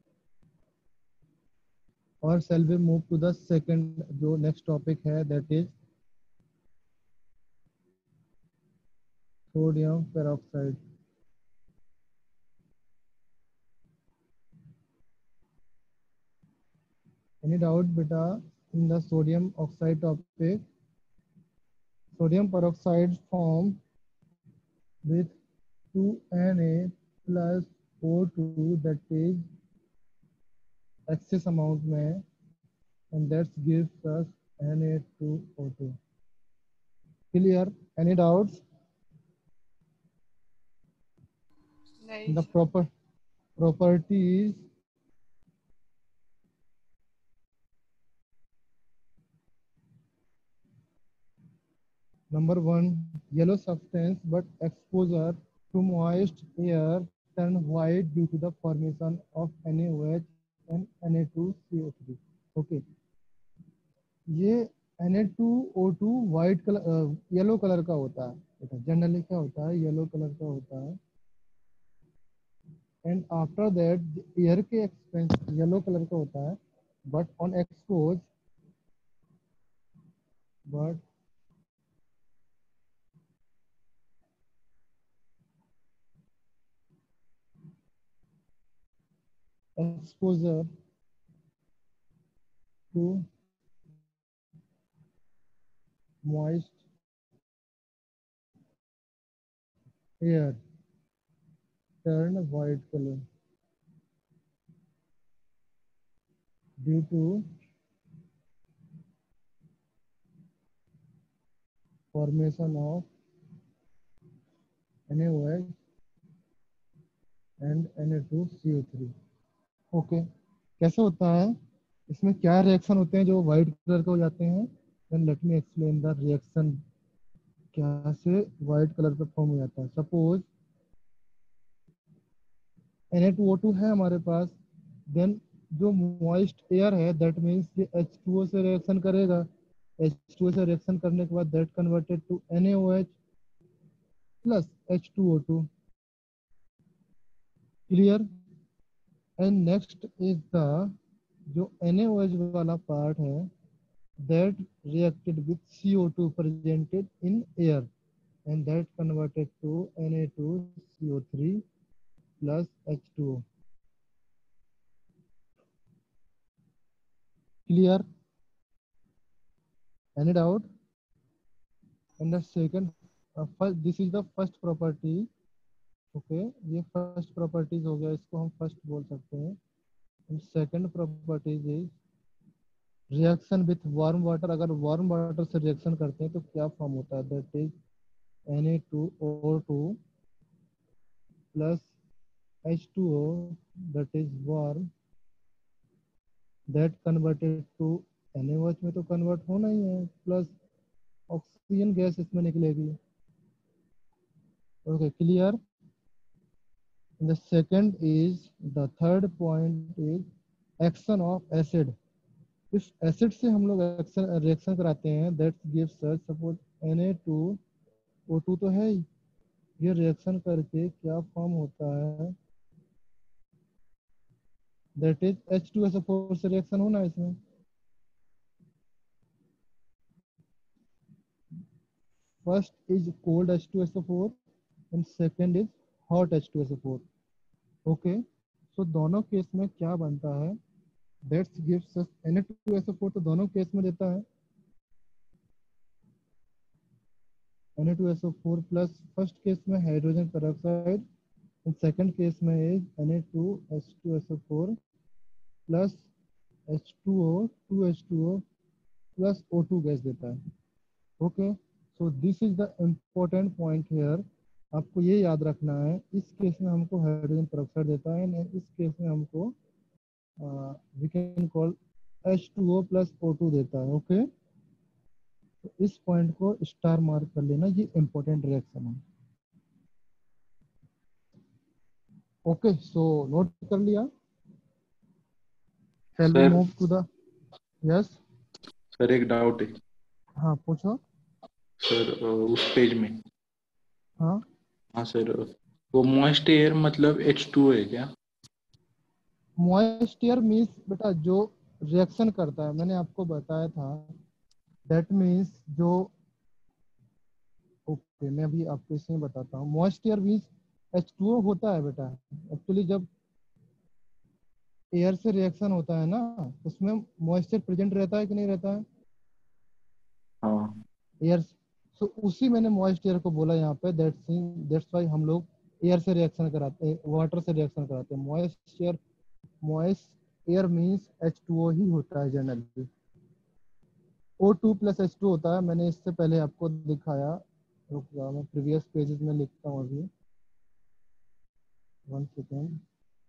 or shall we move to the second जो next topic है, that is sodium peroxide. Any doubt beta in the sodium oxide topic? Sodium peroxide formed with 2Na plus O2, that is excess amount में, and that gives us Na2O2. Clear? Any doubts? नहीं The sir. properties number 1, yellow substance, but exposure to moist air turn white due to the formation of NaOH and Na2CO3. Okay, ये Na2O2 white colour yellow colour का होता है. Generally क्या होता है? Yellow colour का होता है. एंड आफ्टर दैट एयर के एक्सपेंस येलो कलर का होता है, but on expose, but exposure to moist air turn white color due to formation of NaOH and Na2CO3। Okay, कैसे होता है, इसमें क्या रिएक्शन होते हैं जो व्हाइट कलर के हो जाते हैं? Then let me explain the reaction, क्या से व्हाइट कलर पे फॉर्म हो जाता है। सपोज Na2O2 है हमारे पास, देन जो मॉइस्ट एयर है दैट मीन्स ये H2O से रिएक्शन करेगा, H2O से रिएक्शन करने के बाद that converted to NaOH plus H2O2। Clear? And next is the जो NaOH वाला पार्ट है that reacted with CO2 presented in air and that converted to Na2CO3 plus H2O। Clear? Any doubt? And the second, this is the first property। Okay, ये first properties हो गया, इसको हम first बोल सकते हैं। And second properties is reaction with warm water। अगर warm water से reaction करते हैं तो क्या फॉर्म होता है? That is Na2O2 plus H2O that is warm that converted to NaOH में तो कन्वर्ट होना ही है, प्लस ऑक्सीजन गैस इसमें निकलेगी। Okay, clear? The second is, the third point is action of acid. इस एसिड से हम लोग रिएक्शन कराते हैं that gives us, suppose Na2O2 तो है ही, ये रिएक्शन करके क्या फॉर्म होता है? दैट इज H2SO4 से रिएक्शन होना है इसमें। First is cold H2SO4 and second is hot H2SO4। Okay, so दोनों केस में क्या बनता है? दैट्स गिव्स अस Na2SO4 तो दोनों केस में देता है Na2SO4 प्लस फर्स्ट केस में hydrogen peroxide and second case में is Na2H2SO4 plus H2O 2H2O plus O2 gas देता है। Okay, so this is the important point here. आपको ये याद रखना है, इस केस में हमको हाइड्रोजन पेरोक्साइड देता है एंड इस केस में हमको we can call H2O plus O2 देता है। ओके, तो इस पॉइंट को स्टार मार्क कर लेना, ये इम्पोर्टेंट रिएक्शन है। ओके, सो नोट कर लिया? Shall we sir move to the, yes sir एक डाउट है हाँ पूछो। सर, उस पेज में। हाँ, हाँ सर, वो मॉइस्ट एयर मतलब H2O है क्या? मॉइस्ट एयर मीन्स बेटा जो रिएक्शन करता है, मैंने आपको बताया था, दैट मीन्स जो, ओके मैं अभी आपको इसमें बताता हूँ। मॉइस्ट एयर मीन्स H2O होता है बेटा, एक्चुअली जब एयर से रिएक्शन होता है ना, उसमें मॉइस्चर प्रेजेंट रहता है कि नहीं रहता है? हाँ एयर, सो उसी मैंने मॉइस्ट एयर को बोला यहाँ पे, दैट्स वाई हम लोग एयर से रिएक्शन कराते हैं, वाटर से रिएक्शन कराते हैं। मॉइस्ट एयर मीन्स H2O ही होता है जनरली। O2 प्लस H2 होता है, मैंने इससे पहले आपको दिखाया, रुक जाओ मैं प्रीवियस पेजेस में लिखता हूँ अभी, 1 सेकेंड।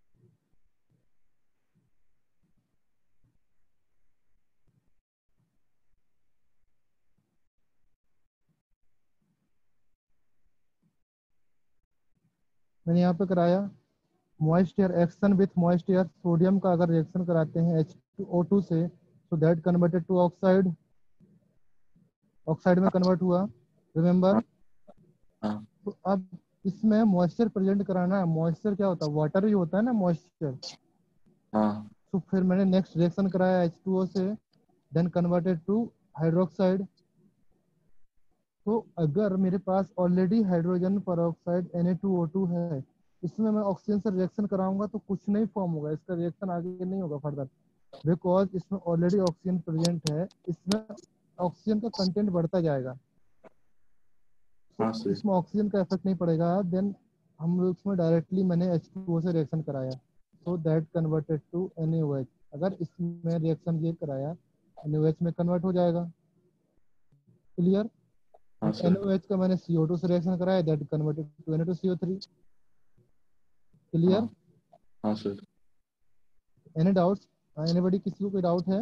मैंने यहाँ पे कराया moist air action with moist air. Sodium का अगर रिएक्शन कराते हैं H2O2 से तो that converted to oxide, oxide में कन्वर्ट हुआ, रिमेंबर? हाँ तो अब इसमें मॉइस्चर प्रेजेंट कराना है। मॉइस्चर क्या होता है? वाटर ही होता है ना मॉइस्चर। हाँ तो फिर मैंने नेक्स्ट रिएक्शन कराया H2O से, देन कन्वर्टेड टू हाइड्रोक्साइड। तो अगर मेरे पास ऑलरेडी हाइड्रोजन पेरोक्साइड Na2O2 है, इसमें मैं ऑक्सीजन से रिएक्शन कराऊंगा तो कुछ नहीं फॉर्म होगा, इसका रिएक्शन आगे नहीं होगा फर्दर, बिकॉज इसमें ऑलरेडी ऑक्सीजन प्रेजेंट है। इसमें ऑक्सीजन का कंटेंट बढ़ता जाएगा, हाँ तो सर। इसमें ऑक्सीजन का इफेक्ट नहीं पड़ेगा। देन हम लोग इसमें डायरेक्टली मैंने H2O से रिएक्शन कराया, so that converted to NaOH। अगर इसमें रिएक्शन ये कराया NaOH में कन्वर्ट हो जाएगा। क्लियर? हाँ सर। NaOH का मैंने CO2 से रिएक्शन कराया, that converted to Na2CO3। Clear? हाँ हाँ सर। Any doubts? एनीबॉडी, किसी को कोई डाउट है?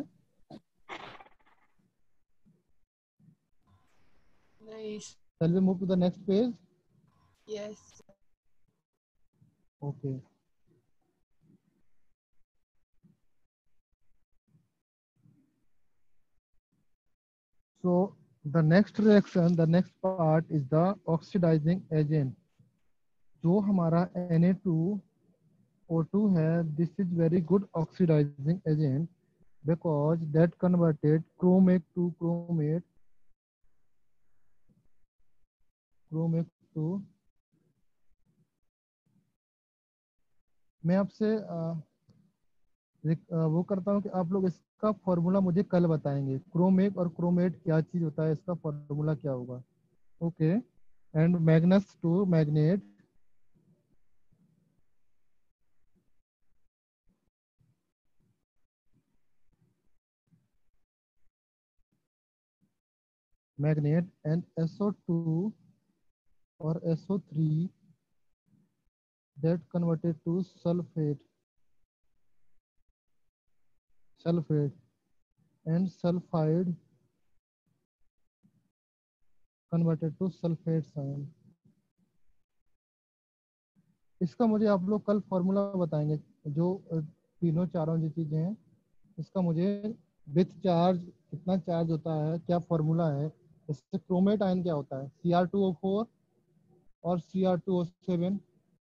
नहीं। Shall we move to the next page? Yes. Okay. So the next reaction, the next part is the oxidizing agent. जो हमारा Na2O2 है, this is very good oxidizing agent because that converted chromate to chromate to। मैं आपसे वो करता हूँ कि आप लोग इसका फॉर्मूला मुझे कल बताएंगे। क्रोमेट और क्रोमेट क्या चीज होता है, इसका फॉर्मूला क्या होगा। Okay. And magnus to magnet, magnet and SO2 और SO3 that converted to sulfate and sulfide converted to sulfate ion। इसका मुझे आप लोग कल फॉर्मूला बताएंगे, जो तीनों चारों जो चीजें हैं, इसका मुझे विथ चार्ज कितना चार्ज होता है, क्या फॉर्मूला है। इससे क्रोमेट आयन क्या होता है, Cr2O4 और Cr2O7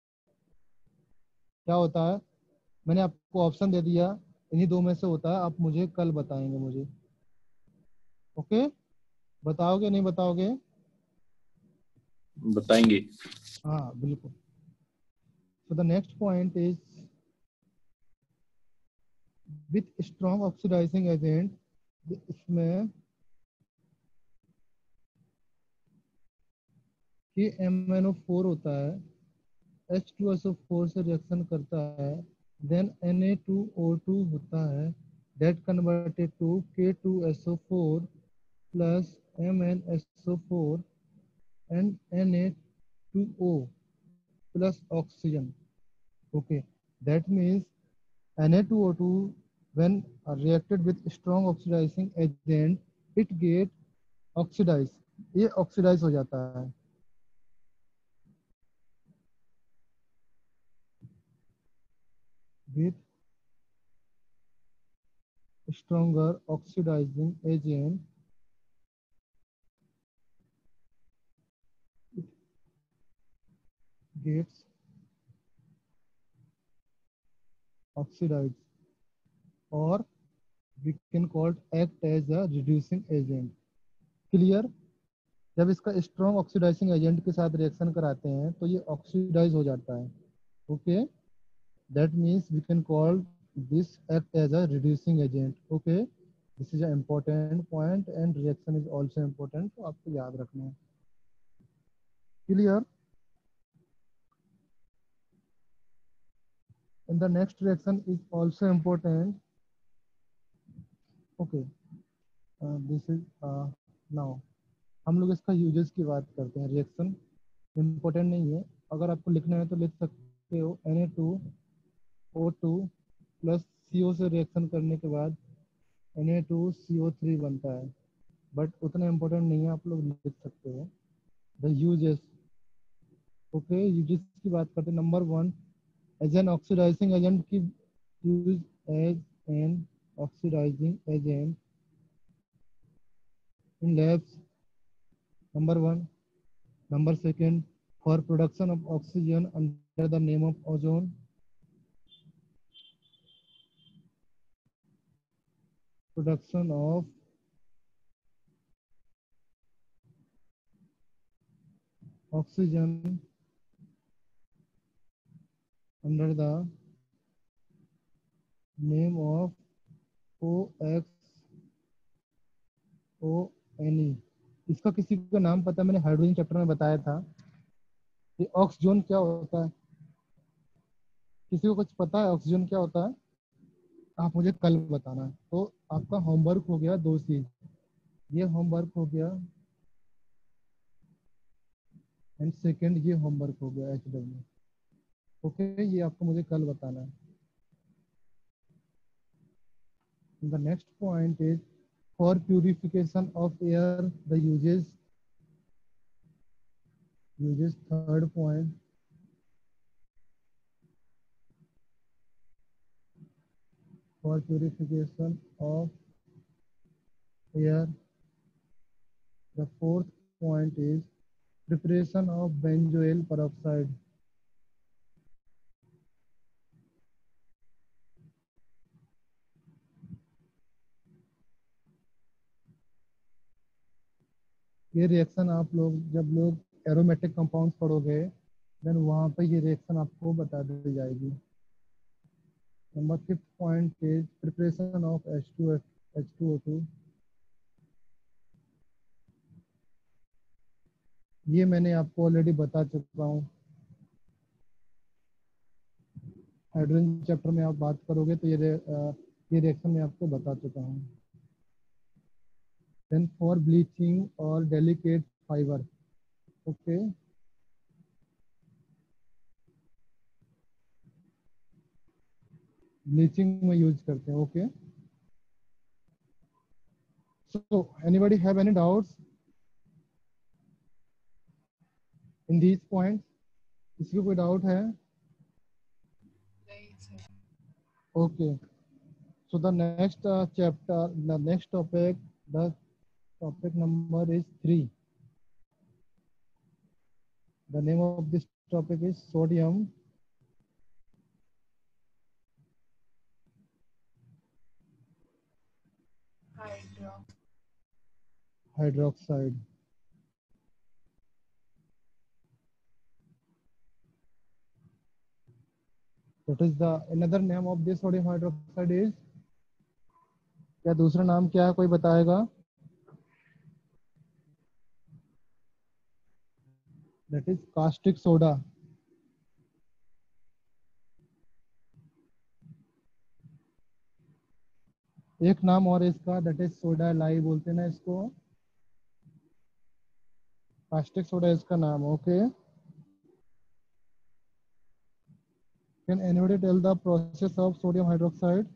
क्या होता है। मैंने आपको ऑप्शन दे दिया, इन्हीं दो में से होता है। आप मुझे कल बताएंगे मुझे। ओके, बताओगे नहीं बताओगे? बताएंगे। हाँ बिल्कुल। So the next point is with strong oxidizing agent, इसमें KMnO4 होता है, H2SO4 से रिएक्शन करता है, देन Na2O2 होता है, that converted to K2SO4 plus MnSO4 and Na2O plus oxygen. Okay, that means Na2O2 when reacted with strong oxidizing agent, it get oxidized, ये oxidize हो जाता है। with stronger oxidizing agent, it gets oxidized, or we can call it act as a reducing agent। Clear? जब इसका strong oxidising agent के साथ reaction कराते हैं तो ये ऑक्सीडाइज हो जाता है। Okay, that means we can call this act as a reducing agent. Okay, this is a important point and reaction is also important, तो आपको याद रखना है। Clear? and the next reaction is also important। okay, this is now हम लोग इसका uses की बात करते हैं। रिएक्शन इम्पोर्टेंट नहीं है, अगर आपको लिखना है तो लिख सकते हो। Na2O2 प्लस CO से रिएक्शन करने के बाद Na2CO3 बनता है, बट उतना इम्पोर्टेंट नहीं है, आप लोग लिख सकते हो। द यूजेस, ओके, यूजेस की बात करते हैं। Number 1, as an oxidizing agent की use as an oxidizing agent in labs, number 1। number 2, for production of oxygen under the name of ozone। production of oxygen under the name of OXO any, इसका किसी को नाम पता है? मैंने hydrogen chapter में बताया था। ये ऑक्सीजन क्या होता है? किसी को कुछ पता है ऑक्सीजन क्या होता है? आप मुझे कल बताना। तो आपका होमवर्क हो गया दो चीज, ये होमवर्क हो गया एंड सेकंड ये होमवर्क हो गया HW। ओके, ये आपको मुझे कल बताना है। The next point is for purification of air the uses third point, for purification of air. The fourth point is preparation of benzoyl peroxide. ये रिएक्शन आप लोग जब लोग एरोमेटिक कंपाउंड्स पढ़ोगे देन वहाँ पे ये रिएक्शन आपको बता दी जाएगी। Number fifth point is preparation of H2O2। ये मैंने आपको ऑलरेडी बता चुका हूँ। हाइड्रोजन चैप्टर में आप बात करोगे तो ये रिएक्शन मैं आपको बता चुका हूँ। देन फॉर ब्लीचिंग और डेलिकेट फाइबर, ओके, ब्लीचिंग में यूज करते हैं। Okay, so anybody have any doubts in these points? किसी को कोई डाउट है? नहीं sir. Okay, so the next chapter, the next topic, the topic number is 3. The name of this topic is sodium hydroxide. What is the another name of this sodium hydroxide is? क्या दूसरा नाम क्या है, कोई बताएगा? That is caustic soda. एक नाम और है इसका, that is soda lye बोलते हैं ना इसको, caustic soda इसका नाम। Okay, can anybody tell the process of sodium hydroxide?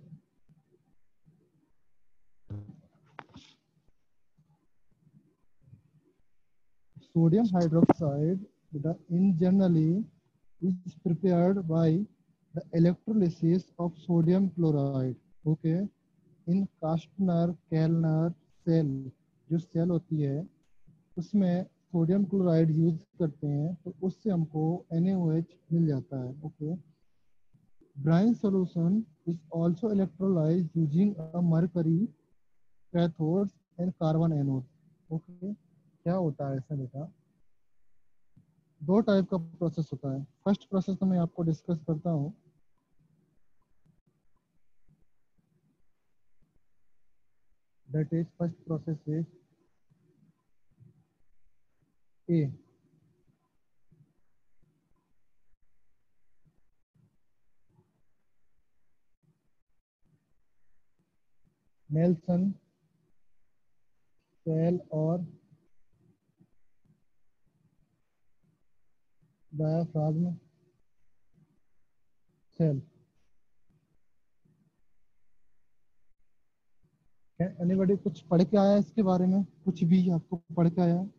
Sodium hydroxide in generally is prepared by the electrolysis of sodium chloride. Okay, in Kastner-Kellner cell, जो cell होती है उसमें सोडियम क्लोराइड यूज करते हैं तो उससे हमको NaOH मिल जाता है। Okay, brine solution is also electrolyzed using a mercury cathode and carbon anode. Okay, क्या होता है ऐसा बेटा? दो टाइप का प्रोसेस होता है। फर्स्ट प्रोसेस तो मैं आपको डिस्कस करता हूँ। That is first process is a, Nelson cell और डायाफ्राम सेल। एनीबॉडी कुछ पढ़ के आया इसके बारे में? कुछ भी आपको पढ़ के आया?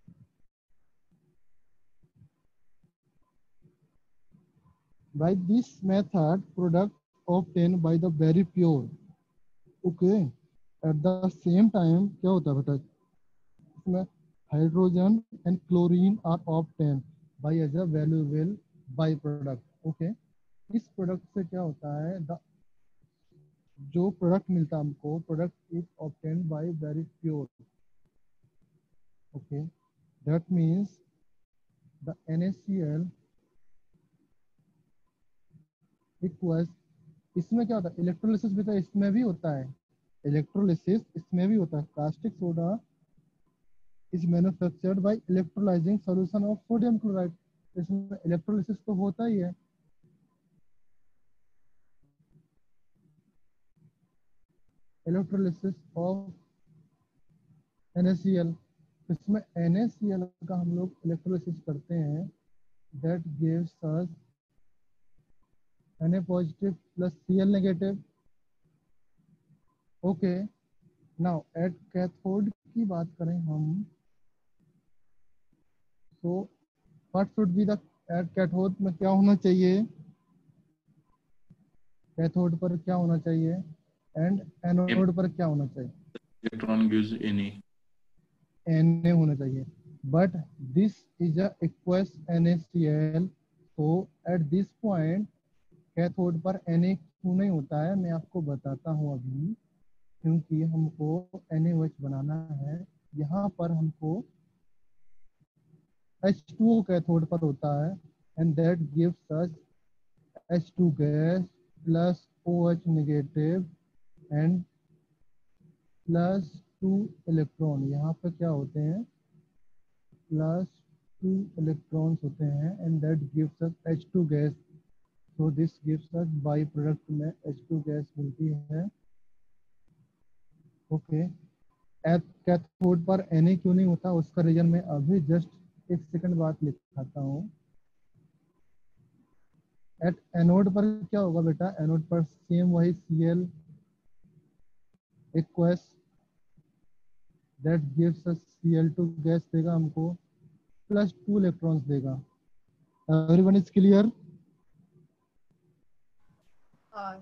By this method, product obtained by the very pure. Okay. At the same time, क्या होता है बेटा? इसमें hydrogen and chlorine are obtained by as a valuable byproduct. Okay. इस प्रोडक्ट से क्या होता है? जो प्रोडक्ट मिलता है हमको, product is obtained by very pure. Okay. That means the NaCl equals, इसमें क्या होता है? इलेक्ट्रोलिसिस भी तो इसमें भी होता है, इलेक्ट्रोलिसिस इसमें भी होता है। Caustic soda is manufactured by electrolysing solution of sodium chloride. इसमें इलेक्ट्रोलिसिस तो होता ही है। इलेक्ट्रोलिसिस ऑफ NaCl, इसमें NaCl का हम लोग इलेक्ट्रोलिसिस करते हैं, that gives us Na positive plus Cl negative. Okay, now at cathode की बात करें हम, तो what should be the at cathode में क्या होना चाहिए, कैथोड पर क्या होना चाहिए एंड एनोड पर क्या होना चाहिए, Electron gives Na. Na होना चाहिए, but this is a aqueous NaCl, तो एट दिस पॉइंट कैथोड पर Na क्यों नहीं होता है, मैं आपको बताता हूँ अभी। क्योंकि हमको NaOH बनाना है, यहाँ पर हमको H2O कैथोड पर होता है, and that gives us H2 gas plus OH negative and plus 2 electron. यहाँ पे क्या होते हैं, प्लस 2 इलेक्ट्रॉन्स होते हैं, and that gives us H2 gas. So this gives us byproduct में H2 गैस मिलती है। ओके, कैथोड पर Na क्यों नहीं होता, उसका रीजन मैं अभी जस्ट एक सेकंड बाद लिखाता हूँ। एट एनोड पर क्या होगा बेटा, एनोड पर सेम वही Cl aqueous that gives us Cl2 gas देगा हमको, प्लस 2 इलेक्ट्रॉन्स देगा। Everyone is clear? हाँ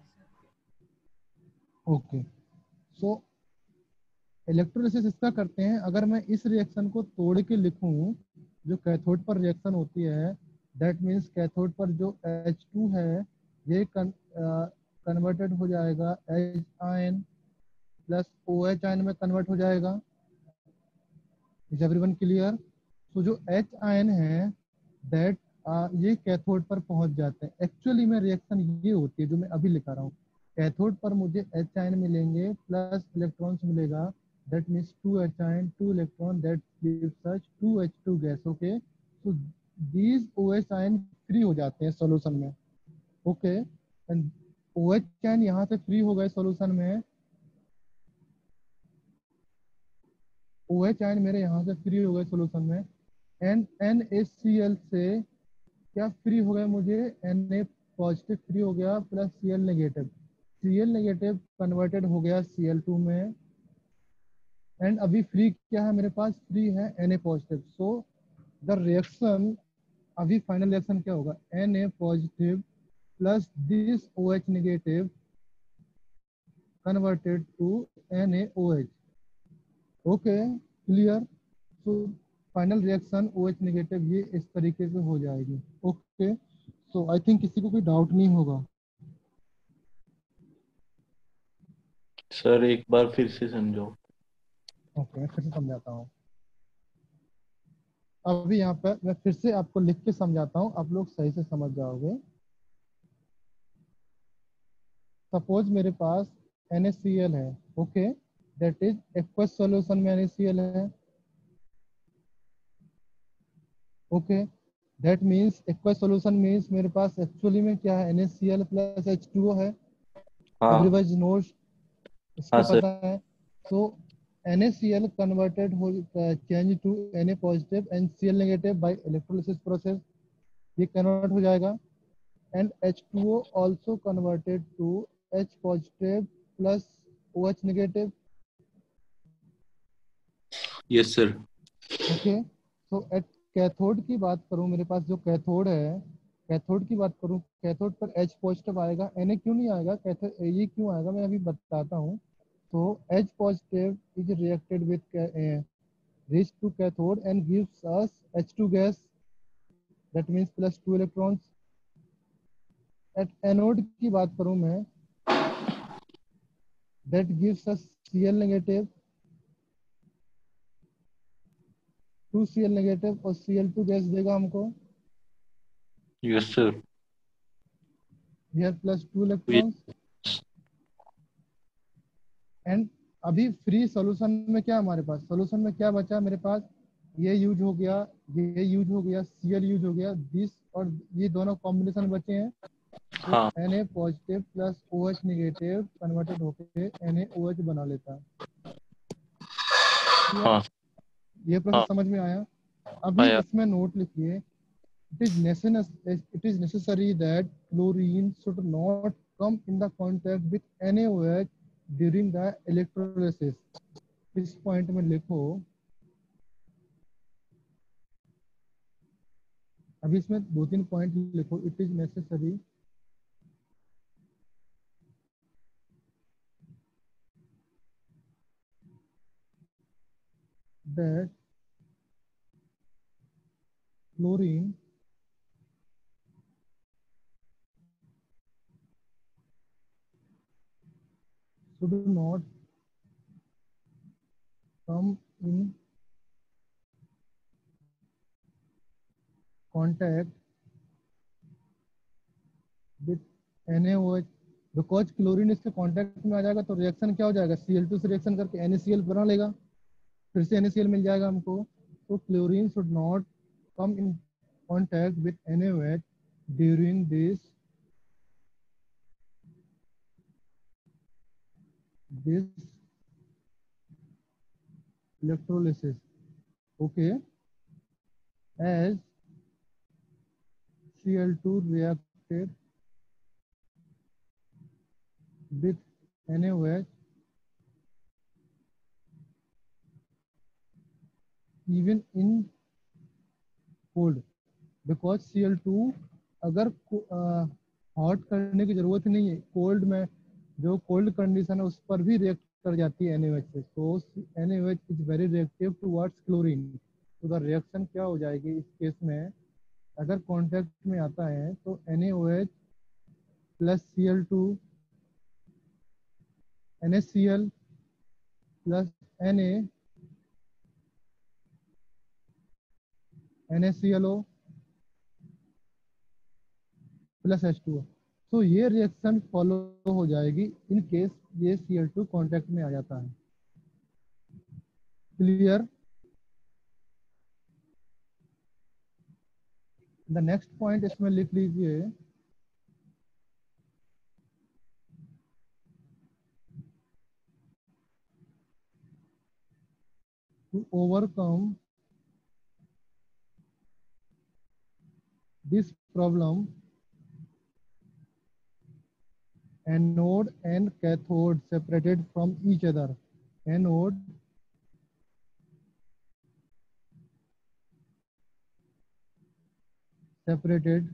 ओके, सो इलेक्ट्रोलिसिस इसका करते हैं। अगर मैं इस रिएक्शन को तोड़ के लिखूं, जो कैथोड पर रिएक्शन होती है, दैट मीन्स कैथोड पर जो H2 है ये कन्वर्टेड हो जाएगा H ion plus OH ion में कन्वर्ट हो जाएगा। Is everyone clear? तो जो H आयन है दैट ये कैथोड पर पहुंच जाते हैं। एक्चुअली में रिएक्शन ये होती है जो मैं अभी लिखा रहा हूँ। कैथोड पर मुझे H आयन मिलेंगे प्लस इलेक्ट्रॉन्स मिलेगा, that means 2 H ion, 2 electron, that gives us 2 H2 gas. Okay, so these OH ion free हो जाते हैं सॉल्यूशन में। ओके, एंड OH ion यहाँ से फ्री हो गए सॉल्यूशन में, OH ion मेरे यहाँ से फ्री हो गए सॉल्यूशन में, एंड NaCl से क्या फ्री हो गए मुझे, Na पॉजिटिव फ्री हो गया plus Cl negative, Cl negative converted हो गया Cl2 में, एंड अभी फ्री क्या है मेरे पास, फ्री है Na positive. So the reaction, अभी फाइनल रिएक्शन क्या होगा, Na positive plus this OH negative converted to NaOH। Okay, clear? So final reaction OH negative ये इस तरीके से हो जाएगी। ओके, सो आई थिंक किसी को कोई डाउट नहीं होगा। सर एक बार फिर से समझो। ओके, मैं फिर से समझाता हूँ। अभी यहाँ पर मैं फिर से आपको लिख के समझाता हूँ, आप लोग सही से समझ जाओगे। सपोज मेरे पास NaCl है, okay, that is aqueous solution में NaCl है। Okay, that means aqueous solution means मेरे पास एक्चुअली में क्या है, NaCl प्लस H2O है। हाँ एवरीवन नोस, इसको हाँ सर। पता है। सो NaCl कन्वर्टेड हो change to Na positive and Cl negative by electrolysis process, ये कन्वर्ट हो जाएगा, and H2O also converted to H positive plus OH negative. Yes sir. Okay, so at cathode की बात करूं, मेरे पास जो कैथोड है, कैथोड की बात करूं, कैथोड पर H पॉजिटिव आएगा, Na क्यों नहीं आएगा, कैथोड ये क्यों आएगा मैं अभी बताता हूं। तो H positive is reacted with reach to cathode and gives us H2 gas, that means plus 2 electrons. At anode की बात करूं मैं, that gives us Cl negative, 2 Cl negative और Cl2 गैस देगा हमको, yes sir. here plus 2 electrons, and अभी free solution में क्या हमारे पास, सॉल्यूशन में क्या बचा मेरे पास, ये यूज हो गया, ये यूज हो गया, Cl यूज हो गया, दिस और ये दोनों कॉम्बिनेशन बचे हैं, तो हाँ Na positive plus OH negative converted होके NaOH बना लेता है। क्लियर? हाँ ये प्रोसेस हाँ समझ में आया? अभी आया। इसमें नोट लिखिए, it is necessary that chlorine should not come in the contact with NaOH during the electrolysis. इस पॉइंट में लिखो, अभी इसमें 2-3 पॉइंट लिखो। It is necessary that chlorine should not come in contact with NaOH because chlorine इसके contact में आ जाएगा तो रिएक्शन क्या हो जाएगा, Cl2 से रिएक्शन करके NaCl बना लेगा, फिर से NaCl मिल जाएगा हमको। तो chlorine should not come in contact with NaOH during this electrolysis, okay, as Cl2 reacted with NaOH even in cold, because Cl2 अगर हॉट करने की जरूरत नहीं है, कोल्ड में जो कोल्ड कंडीशन है उस पर भी रिएक्ट कर जाती है NaOH से, तो NaOH is very reactive towards chlorine. तो द रिएक्शन क्या हो जाएगी इस केस में, अगर कांटेक्ट में आता है तो NaOH plus Cl2 NaCl plus NaClO plus H2O। तो ये रिएक्शन फॉलो हो जाएगी इन केस ये Cl2 कांटेक्ट में आ जाता है। क्लियर? द नेक्स्ट पॉइंट इसमें लिख लीजिए, to overcome this problem anode and cathode separated from each other. Anode separated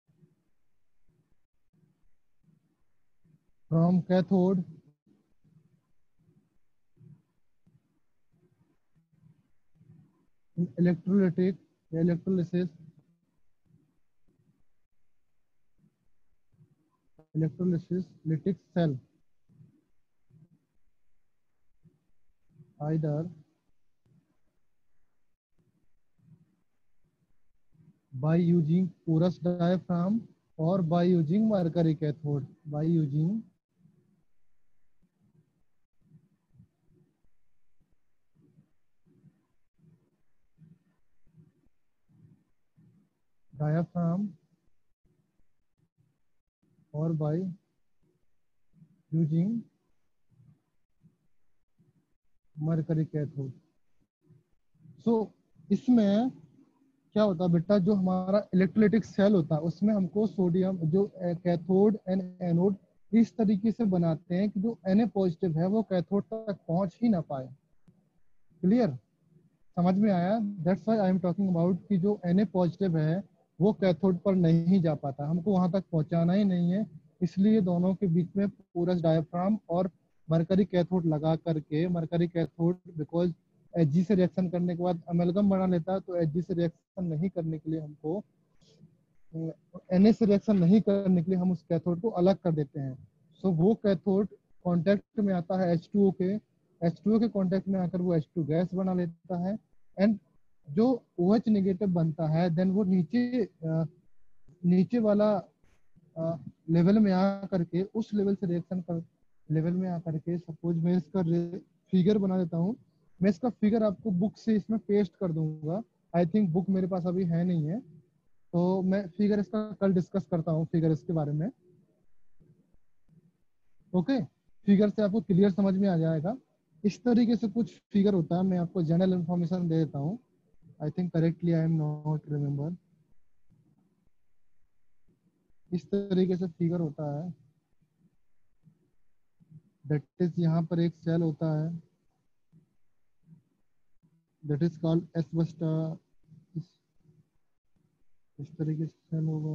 from cathode in electrolysis lytic cell, either by using porous diaphragm or by using mercury cathode. By using diaphragm or by using mercury cathode. So इसमें क्या होता है बेटा, जो हमारा electrolytic cell होता है उसमें हमको सोडियम जो कैथोड एंड एनोड इस तरीके से बनाते हैं कि जो Na पॉजिटिव है वो कैथोड तक पहुंच ही ना पाए। क्लियर? समझ में आया? That's why I am talking about कि जो Na पॉजिटिव है वो कैथोड पर नहीं जा पाता, हमको वहां तक पहुंचाना ही नहीं है, इसलिए दोनों के बीच में पोरस डायफ्राम और मरकरी कैथोड लगा करके, मरकरी कैथोड बिकॉज Hg से रिएक्शन करने के बाद अमेलगम बना लेता है, तो Hg से रिएक्शन नहीं करने के लिए हमको Na से रिएक्शन नहीं करने के लिए हम उस कैथोड को अलग कर देते हैं। सो वो कैथोड कांटेक्ट में आता है H2O के कांटेक्ट में आकर वो H2 गैस बना लेता है, एंड जो OH नेगेटिव बनता है देन वो नीचे वाला लेवल में आ करके, उस लेवल से रिएक्शन कर लेवल में आ करके, सपोज मैं इसका फिगर बना देता हूँ, मैं इसका फिगर आपको बुक से इसमें पेस्ट कर दूंगा। आई थिंक बुक मेरे पास अभी है नहीं है, तो मैं फिगर इसका कल डिस्कस करता हूँ, फिगर इसके बारे में। ओके, फिगर से आपको क्लियर समझ में आ जाएगा। इस तरीके से कुछ फिगर होता है, मैं आपको जनरल इंफॉर्मेशन दे देता हूँ। I think correctly I am not remember. इस तरीके से फिगर होता है, दैट इज यहाँ पर एक सेल होता है, दैट इज कॉल्ड एस्बेस्टा। इस तरीके से सेल होगा।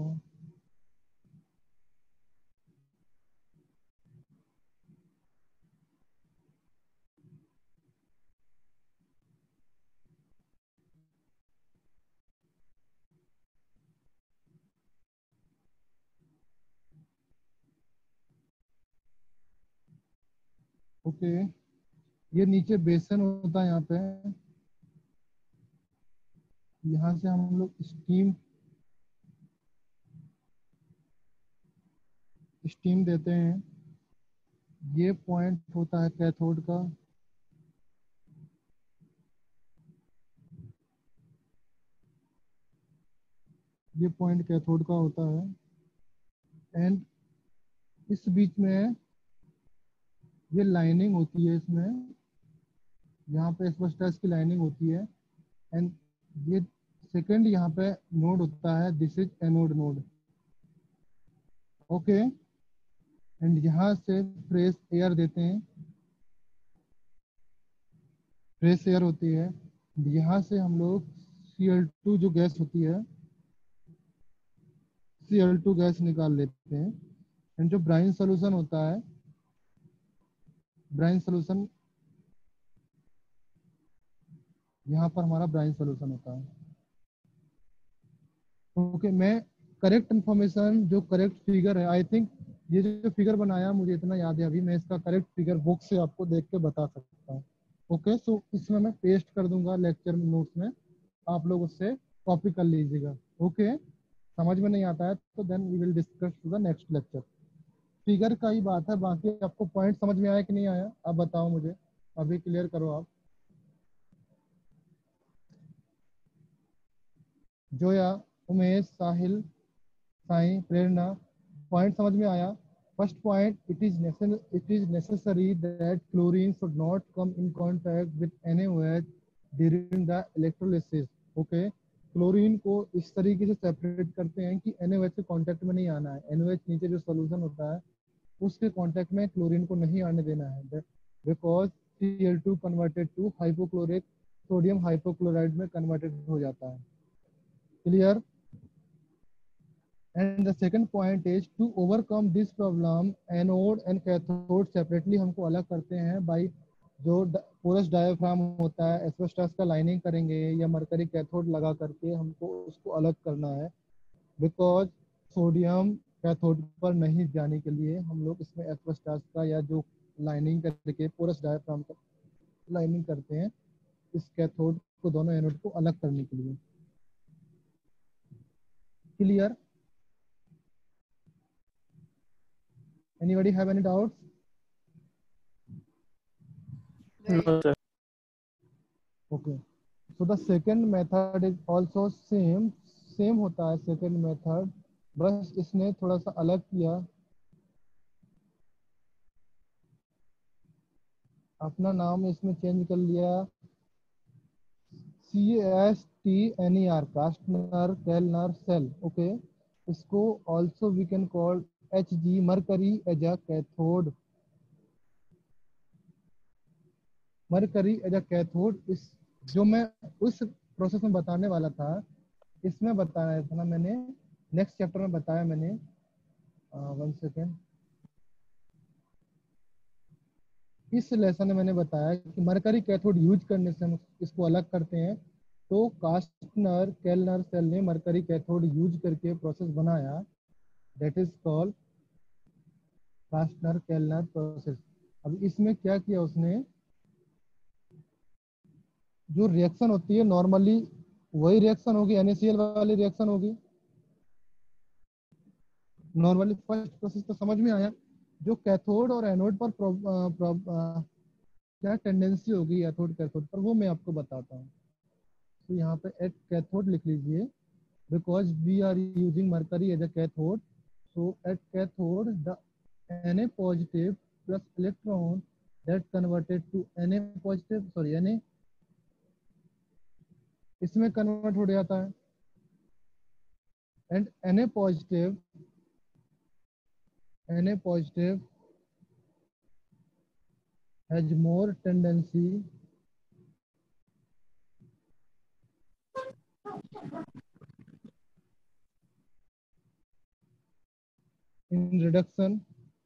ओके, ये नीचे बेसन होता है यहाँ पे। यहाँ से हम लोग स्टीम स्टीम देते हैं। ये पॉइंट होता है कैथोड का। ये पॉइंट कैथोड का होता है। एंड इस बीच में ये लाइनिंग होती है, इसमें यहाँ पे एस्बेस्टस की लाइनिंग होती है। एंड ये सेकंड यहाँ पे नोड होता है, this is anode node. Okay, and यहाँ से फ्रेश एयर देते हैं, फ्रेश एयर होती है। यहाँ से हम लोग Cl2 जो गैस होती है, Cl2 गैस निकाल लेते हैं। एंड जो ब्राइन सोल्यूशन होता है, ब्राइन सोल्यूशन यहाँ पर हमारा ब्राइन सोल्यूशन होता है। ओके, मैं करेक्ट इंफॉर्मेशन जो करेक्ट फिगर है, आई थिंक ये जो फिगर बनाया मुझे इतना याद है अभी, मैं इसका करेक्ट फिगर बुक से आपको देख के बता सकता हूँ। ओके, सो इसमें मैं पेस्ट कर दूंगा लेक्चर नोट्स में, आप लोग उससे कॉपी कर लीजिएगा। ओके, समझ में नहीं आता है तो then we will discuss to the next lecture. Figure का ही बात है, बाकी आपको पॉइंट समझ में आया कि नहीं आया, आप बताओ मुझे, अभी क्लियर करो आप। जोया, उमेश, साहिल, साई, प्रेरणा, पॉइंट समझ में आया? First point, it is necessary that chlorine should not come in contact with NaOH during the electrolysis. Okay, chlorine को इस तरीके से सेपरेट करते हैं कि NaOH के कांटेक्ट में नहीं आना है। NaOH नीचे जो सॉल्यूशन होता है उसके कांटेक्ट में क्लोरीन को नहीं आने देना है, because Cl2 converted to hypochloric sodium hypochloride में कन्वर्टेड हो जाता है। Clear? And the second point is to overcome this problem, anode and cathode separately हमको अलग करते हैं बाई जो पोरस डायाफ्राम होता है, एस्बेस्टस का लाइनिंग करेंगे या मरकरी कैथोड लगा करके हमको उसको अलग करना है। बिकॉज सोडियम कैथोड पर नहीं जाने के लिए हम लोग इसमें एस्बेस्टस का या जो लाइनिंग करके पोरस डायाफ्राम का लाइनिंग करते हैं इस कैथोड को, दोनों एनोड को अलग करने के लिए। Clear? Anybody have any doubts? Right. No, sir. Okay. So the second method is also same होता है second method, बस इसने थोड़ा सा अलग किया, अपना नाम इसमें चेंज कर लिया, CASTNER, Castner Kellner cell. Okay, इसको also we can call HG, mercury as a cathode, mercury as a cathode. इस जो मैं उस प्रोसेस में बताने वाला था, इसमें बताया था ना मैंने, नेक्स्ट चैप्टर में बताया मैंने, 1 सेकेंड, इस लेसन में मैंने बताया कि मरकरी कैथोड यूज करने से हम इसको अलग करते हैं। तो कास्टनर केल्नर सेल ने मरकरी कैथोड यूज करके प्रोसेस बनाया, that is called Castner Kellner process. अब इसमें क्या किया उसने, जो रिएक्शन होती है नॉर्मली वही रिएक्शन होगी, NaCl वाली रिएक्शन होगी नॉर्मली। फर्स्ट प्रोसेस तो समझ में आया। जो कैथोड और एनोड पर क्या टेंडेंसी होगी एथोड कैथोड पर, वो मैं आपको बताता हूँ। तो यहाँ पे एट कैथोड लिख लीजिए, because we are using mercury as a cathode, so at cathode the Na positive plus electron that converted to Na positive, sorry Na इसमें कन्वर्ट हो जाता है, and Na positive has more tendency in reduction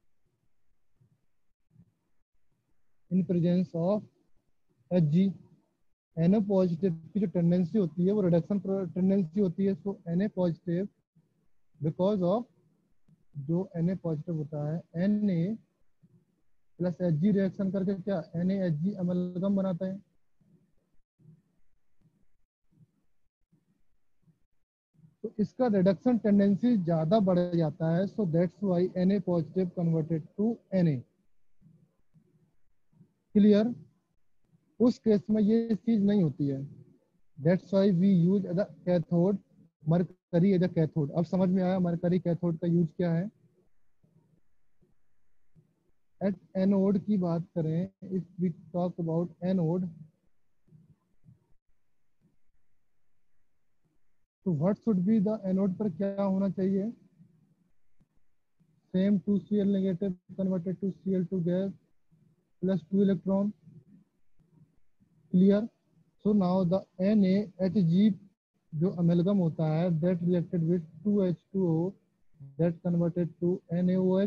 in presence of Hg। Na positive की जो tendency होती है वो रिडक्शन टेंडेंसी होती है, so Na positive because of जो Na पॉजिटिव होता है, Na प्लस Hg रिएक्शन करके क्या NaHg अमलगम बनाता है। तो इसका रिडक्शन टेंडेंसी ज्यादा बढ़ जाता है, so that's why Na positive converted to Na। Clear? उस केस में ये चीज नहीं होती है, that's why we use as a cathode mercury as a cathode. अब समझ में आया मरकरी कैथोड का यूज क्या है। एट एनोड की बात करें, if we talk about anode, तो what should be the anode पर क्या होना चाहिए, same 2Cl negative converted to Cl2 gas plus 2 electron. Clear? So now the NaHg जो अमेलगम होता है that reacted with 2H2O that converted to NaOH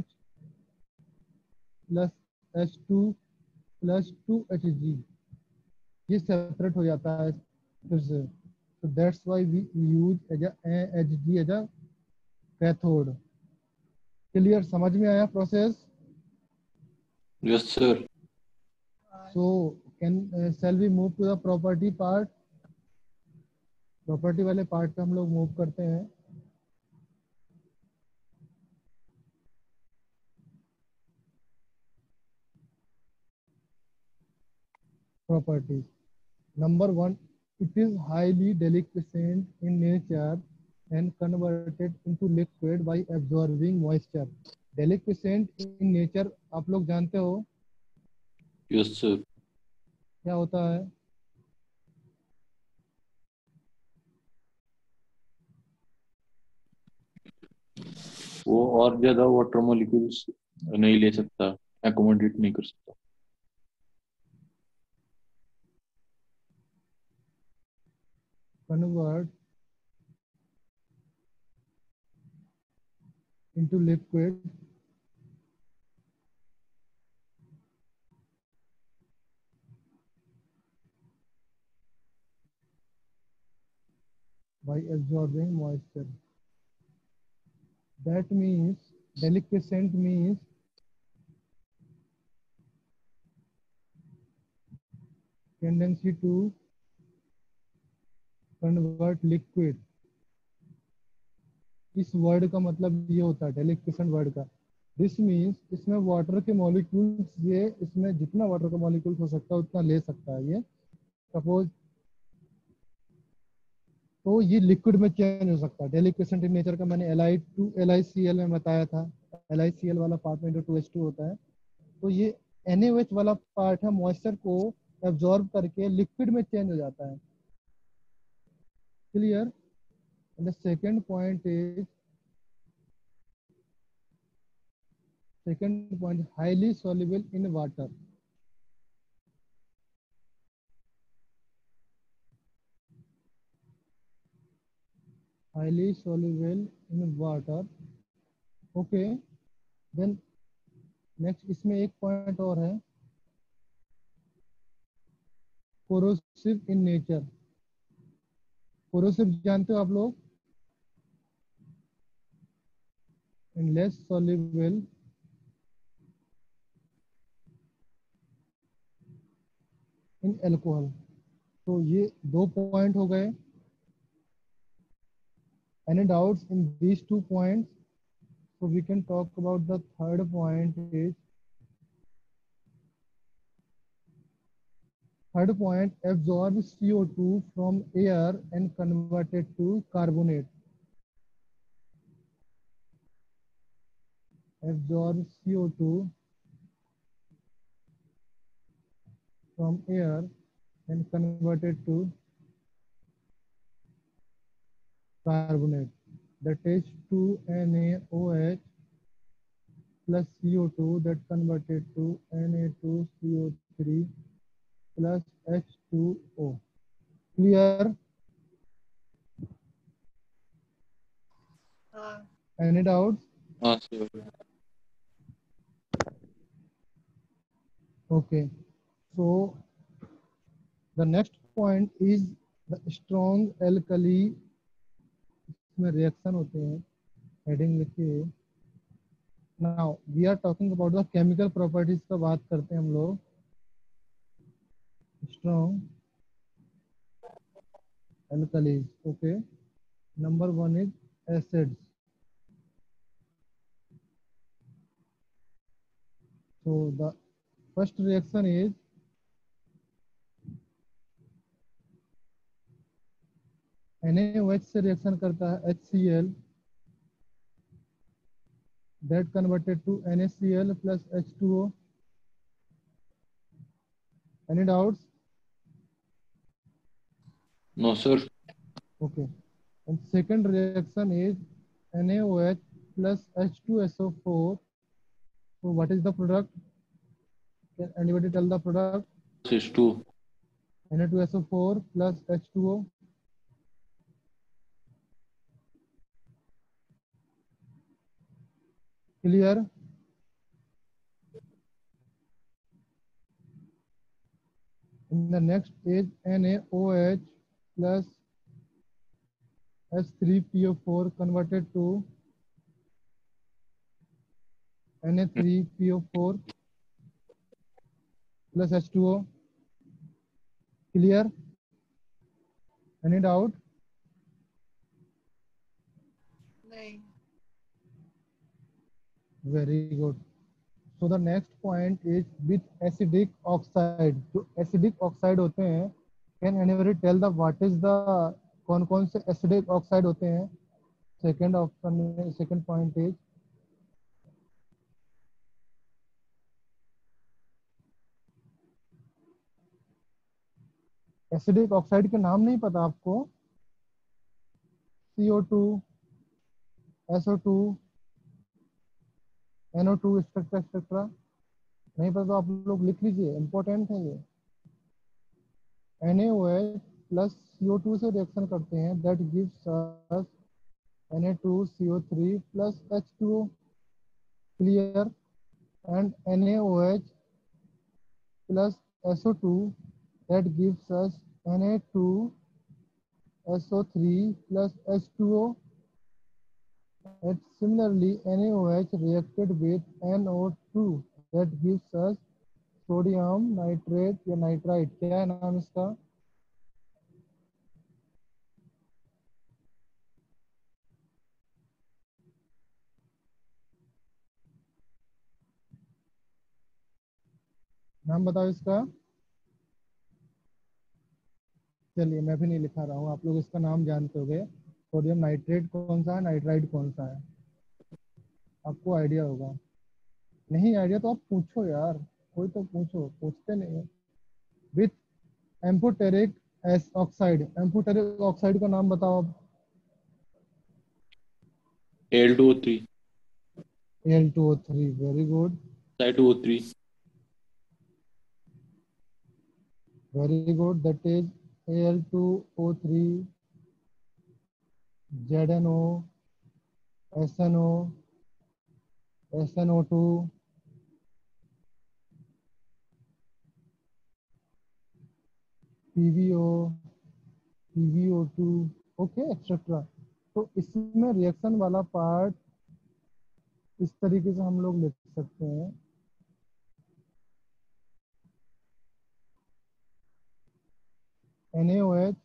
plus H2 plus 2Hg, ये separate हो जाता है फिर से। So that's why we use as a Hg as a cathode। Clear? समझ में आया process? Yes, sir. So shall we move to the property part? Property वाले पार्ट पे हम लोग मूव करते हैं। Property number 1, it is highly deliquescent in nature and converted into liquid by absorbing moisture। deliquescent in nature आप लोग जानते हो Yes, sir. क्या होता है? वो और ज्यादा वाटर मॉलिक्यूल्स नहीं ले सकता, एकोमोडेट नहीं कर सकता। convert into liquid by absorbing moisture। That means deliquescent means tendency to convert liquid। इस वर्ड का मतलब ये होता है डेलिक्वेसेंट वर्ड का। दिस मीन्स इसमें वाटर के मॉलिक्यूल्स, ये इसमें जितना वाटर का मॉलिक्यूल्स हो सकता है उतना ले सकता है ये। सपोज तो ये लिक्विड में चेंज हो सकता है। डेलिक्वेसेंट इन नेचर का मैंने LiCl में बताया था, LiCl वाला पार्ट में जो 2H2 होता है, तो ये NaOH वाला पार्ट है, मॉइस्चर को एब्जॉर्ब करके लिक्विड में चेंज हो जाता है। Clear? And the second point is highly soluble in water। Highly soluble in water। Okay, then next इसमें एक पॉइंट और है, corrosive in nature। corrosive जानते हो आप लोग? and less soluble in alcohol। तो ये दो पॉइंट हो गए। Any doubts in these 2 points? So we can talk about the third point is Third point, absorbs CO2 from air and convert it to carbonate. Absorbs CO2 from air and convert it to carbonate. That is 2NaOH plus CO2 that converted to Na2CO3 plus H2O. Clear? हाँ Any doubts? हाँ sir Okay. So the next point is the strong alkali. इसमें reaction होते हैं. Heading लिखिए. Now we are talking about the chemical properties का बात करते हैं हम लोग. Strong alkalis. Okay. Number one is acids. So the first reaction is NaOH से reaction करता है HCl that converted to NaCl plus H2O. Any doubts? No sir Okay. And second reaction is NaOH plus H2SO4. So what is the product? Can anybody tell the product? H2 Na2SO4 plus H2O. Clear? And the next is NaOH plus H3PO4 converted to Na3PO4 plus H2O. Clear? Any doubt? नहीं Very good. So the next point is with acidic oxide. जो acidic oxide होते हैं, can anybody tell the what is the कौन-कौन से acidic oxide होते हैं? Second option, second point is acidic oxide के नाम नहीं पता आपको? CO2, SO2, NO2, etcetera etcetera. नहीं पता तो आप लोग लिख लीजिए, इंपॉर्टेंट है ये. NaOH प्लस CO2 से रिएक्शन करते हैं, that gives us Na2CO3 plus H2O. Clear? And NaOH plus SO2 that gives us Na2SO3 plus H2O. And similarly, NaOH reacted with NO2 that gives us sodium nitrate या nitrite. क्या है नाम इसका? नाम बताओ इसका. चलिए मैं भी नहीं लिखा रहा हूँ, आप लोग इसका नाम जानते होंगे. सोडियम नाइट्रेट कौन सा है, नाइट्राइट कौन सा है, आपको आइडिया होगा. नहीं आइडिया तो आप पूछो यार, कोई तो पूछो, पूछते नहीं है. With amphoteric as oxide. Amphoteric oxide का नाम बताओ आप. Al2O3 Al2O3. Very good, Si2O3 very good. That is Al2O3, ZNO, SNO, SNO2, PBO, PBO2, okay etcetera. तो इसमें रिएक्शन वाला पार्ट इस तरीके से हम लोग लिख सकते हैं. NaOH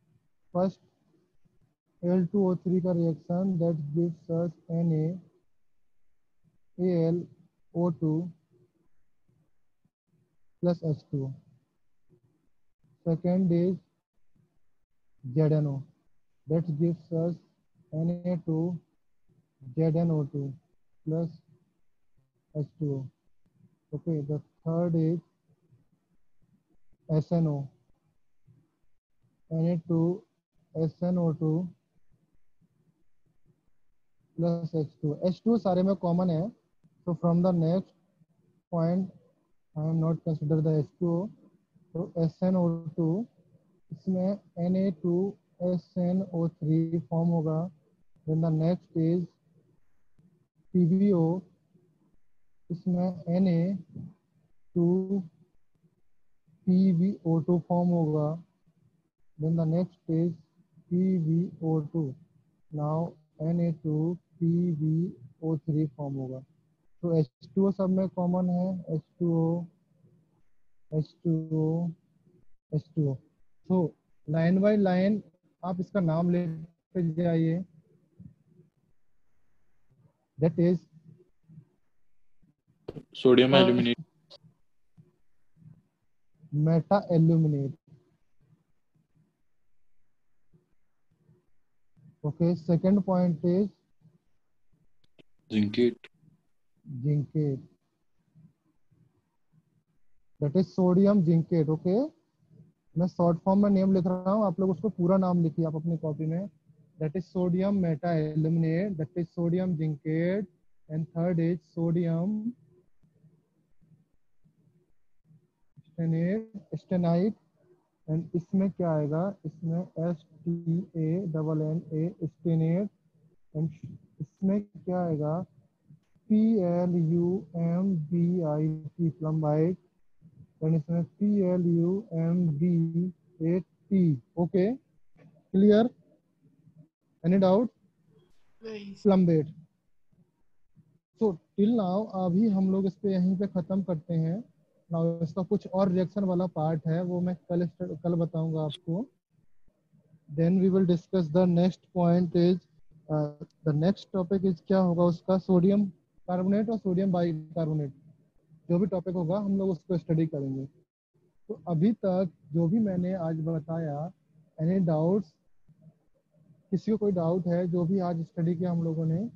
फर्स्ट Al2O3 का reaction that gives us Na AlO2 plus H2O. Second is ZNO. That gives us Na2ZNO2 plus H2O. Okay, the third is SNO. Na2SNO2 plus H2O. H2O सारे में कॉमन है. So from the next point I am not consider the H2O. So SNO2 इसमें Na2SNO3 form होगा. Then the next is PbO. इसमें Na2PbO2 form होगा. Then the next is PbO2. Now Na2PbO3 form होगा. तो H2O सब में common है. H2O H2O H2O. तो लाइन बाय लाइन आप इसका नाम लेते जाइए. That is sodium aluminate. Meta aluminate. Okay, second point is zincate. Zincate. That is sodium zincate. Okay, मैं शॉर्ट फॉर्म में नेम लिख रहा हूँ, आप लोग उसको पूरा नाम लिखिए आप अपनी कॉपी में. That is sodium meta aluminate. That is sodium zincate. And third is sodium stenite. And इसमें क्या आएगा? इसमें STANNA stenate. And इसमें क्या आएगा? PLUMBIT plumbite. And इसमें PLUMBAT. Okay, clear? Any doubt? नहीं. Plumbate. So till now अभी हम लोग इस पे यहीं पे खत्म करते हैं. Now इसका कुछ और रिएक्शन वाला पार्ट है, वो मैं कल बताऊंगा आपको. Then we will discuss the next point is the next topic is क्या होगा उसका? सोडियम कार्बोनेट और सोडियम बाइकार्बोनेट. जो भी टॉपिक होगा हम लोग उसको स्टडी करेंगे. तो अभी तक जो भी मैंने आज बताया, एनी डाउट्स? किसी को कोई डाउट है जो भी आज स्टडी किया हम लोगों ने?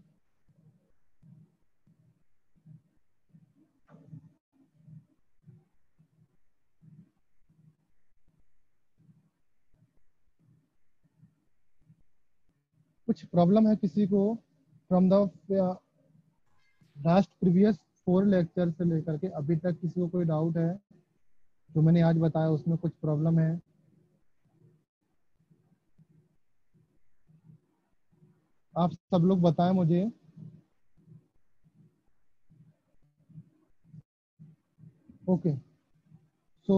कुछ प्रॉब्लम है किसी को from the last previous 4 lecture से लेकर के अभी तक? किसी को कोई डाउट है जो मैंने आज बताया उसमें कुछ प्रॉब्लम है? आप सब लोग बताएं मुझे. Okay, so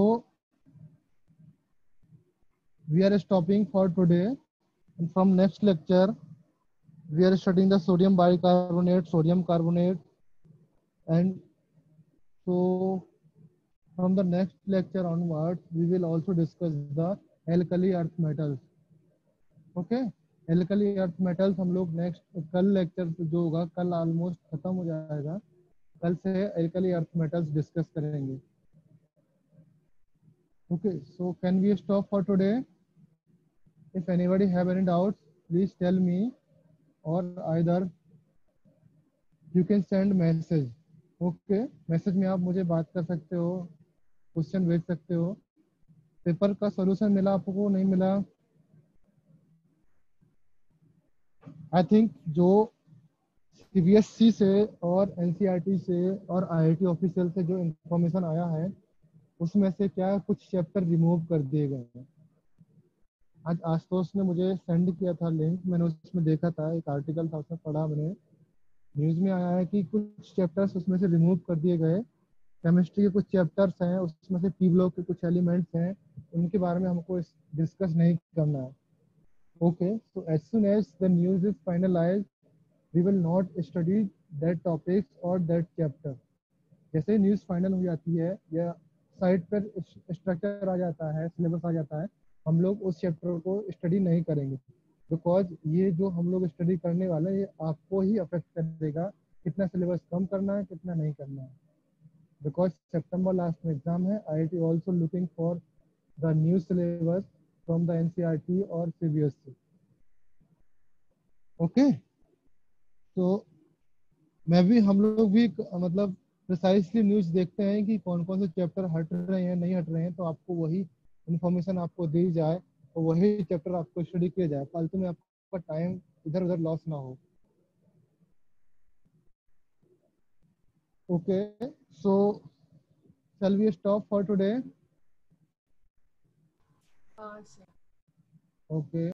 we are stopping for today. And from next lecture we are studying the sodium bicarbonate, sodium carbonate. And so from the next lecture onwards we will also discuss the alkali earth metals. Okay, alkali earth metals हम लोग next कल lecture जो होगा, कल almost खत्म हो जाएगा, कल से alkali earth metals डिस्कस करेंगे. Okay, so can we stop for today? If anybody have any doubts, please tell me, or either you can send message. Okay, message में आप मुझे बात कर सकते हो, क्वेश्चन भेज सकते हो. पेपर का सॉल्यूशन मिला आपको? नहीं मिला? आई थिंक जो CBSE से और NCERT से और IIT ऑफिशियल से जो इंफॉर्मेशन आया है उसमें से क्या कुछ चैप्टर रिमूव कर दिए गए हैं. आज आशुतोष ने मुझे सेंड किया था लिंक, मैंने उसमें देखा था, एक आर्टिकल था उसमें पढ़ा मैंने. न्यूज़ में आया है कि कुछ चैप्टर्स उसमें से रिमूव कर दिए गए. केमिस्ट्री के कुछ चैप्टर्स हैं उसमें से P ब्लॉक के कुछ एलिमेंट्स हैं, उनके बारे में हमको डिस्कस नहीं करना है. Okay, so as soon as the news is finalised we will not study that topics और दैट चैप्टर. जैसे ही न्यूज़ फाइनल हो जाती है या साइट पर स्ट्रक्चर आ जाता है, सिलेबस आ जाता है, हम लोग उस चैप्टर को स्टडी नहीं करेंगे. बिकॉज ये जो हम लोग स्टडी करने वाले हैं ये आपको ही अफेक्ट करेगा कितना सिलेबस कम करना है, कितना नहीं करना है, बिकॉज सितंबर लास्ट में एग्जाम है। IIT also looking for the new syllabus from the NCERT और CBSE। ओके, तो मैं भी, हम लोग भी मतलब प्रिसाइसली न्यूज देखते हैं कि कौन कौन से चैप्टर हट रहे हैं, नहीं हट रहे हैं, तो आपको वही इंफॉर्मेशन आपको दी जाए और वही चैप्टर आपको स्टडी किया जाए, फालतू में आपका टाइम इधर उधर लॉस ना हो। Okay, so shall we stop for today? हाँ सर। Okay.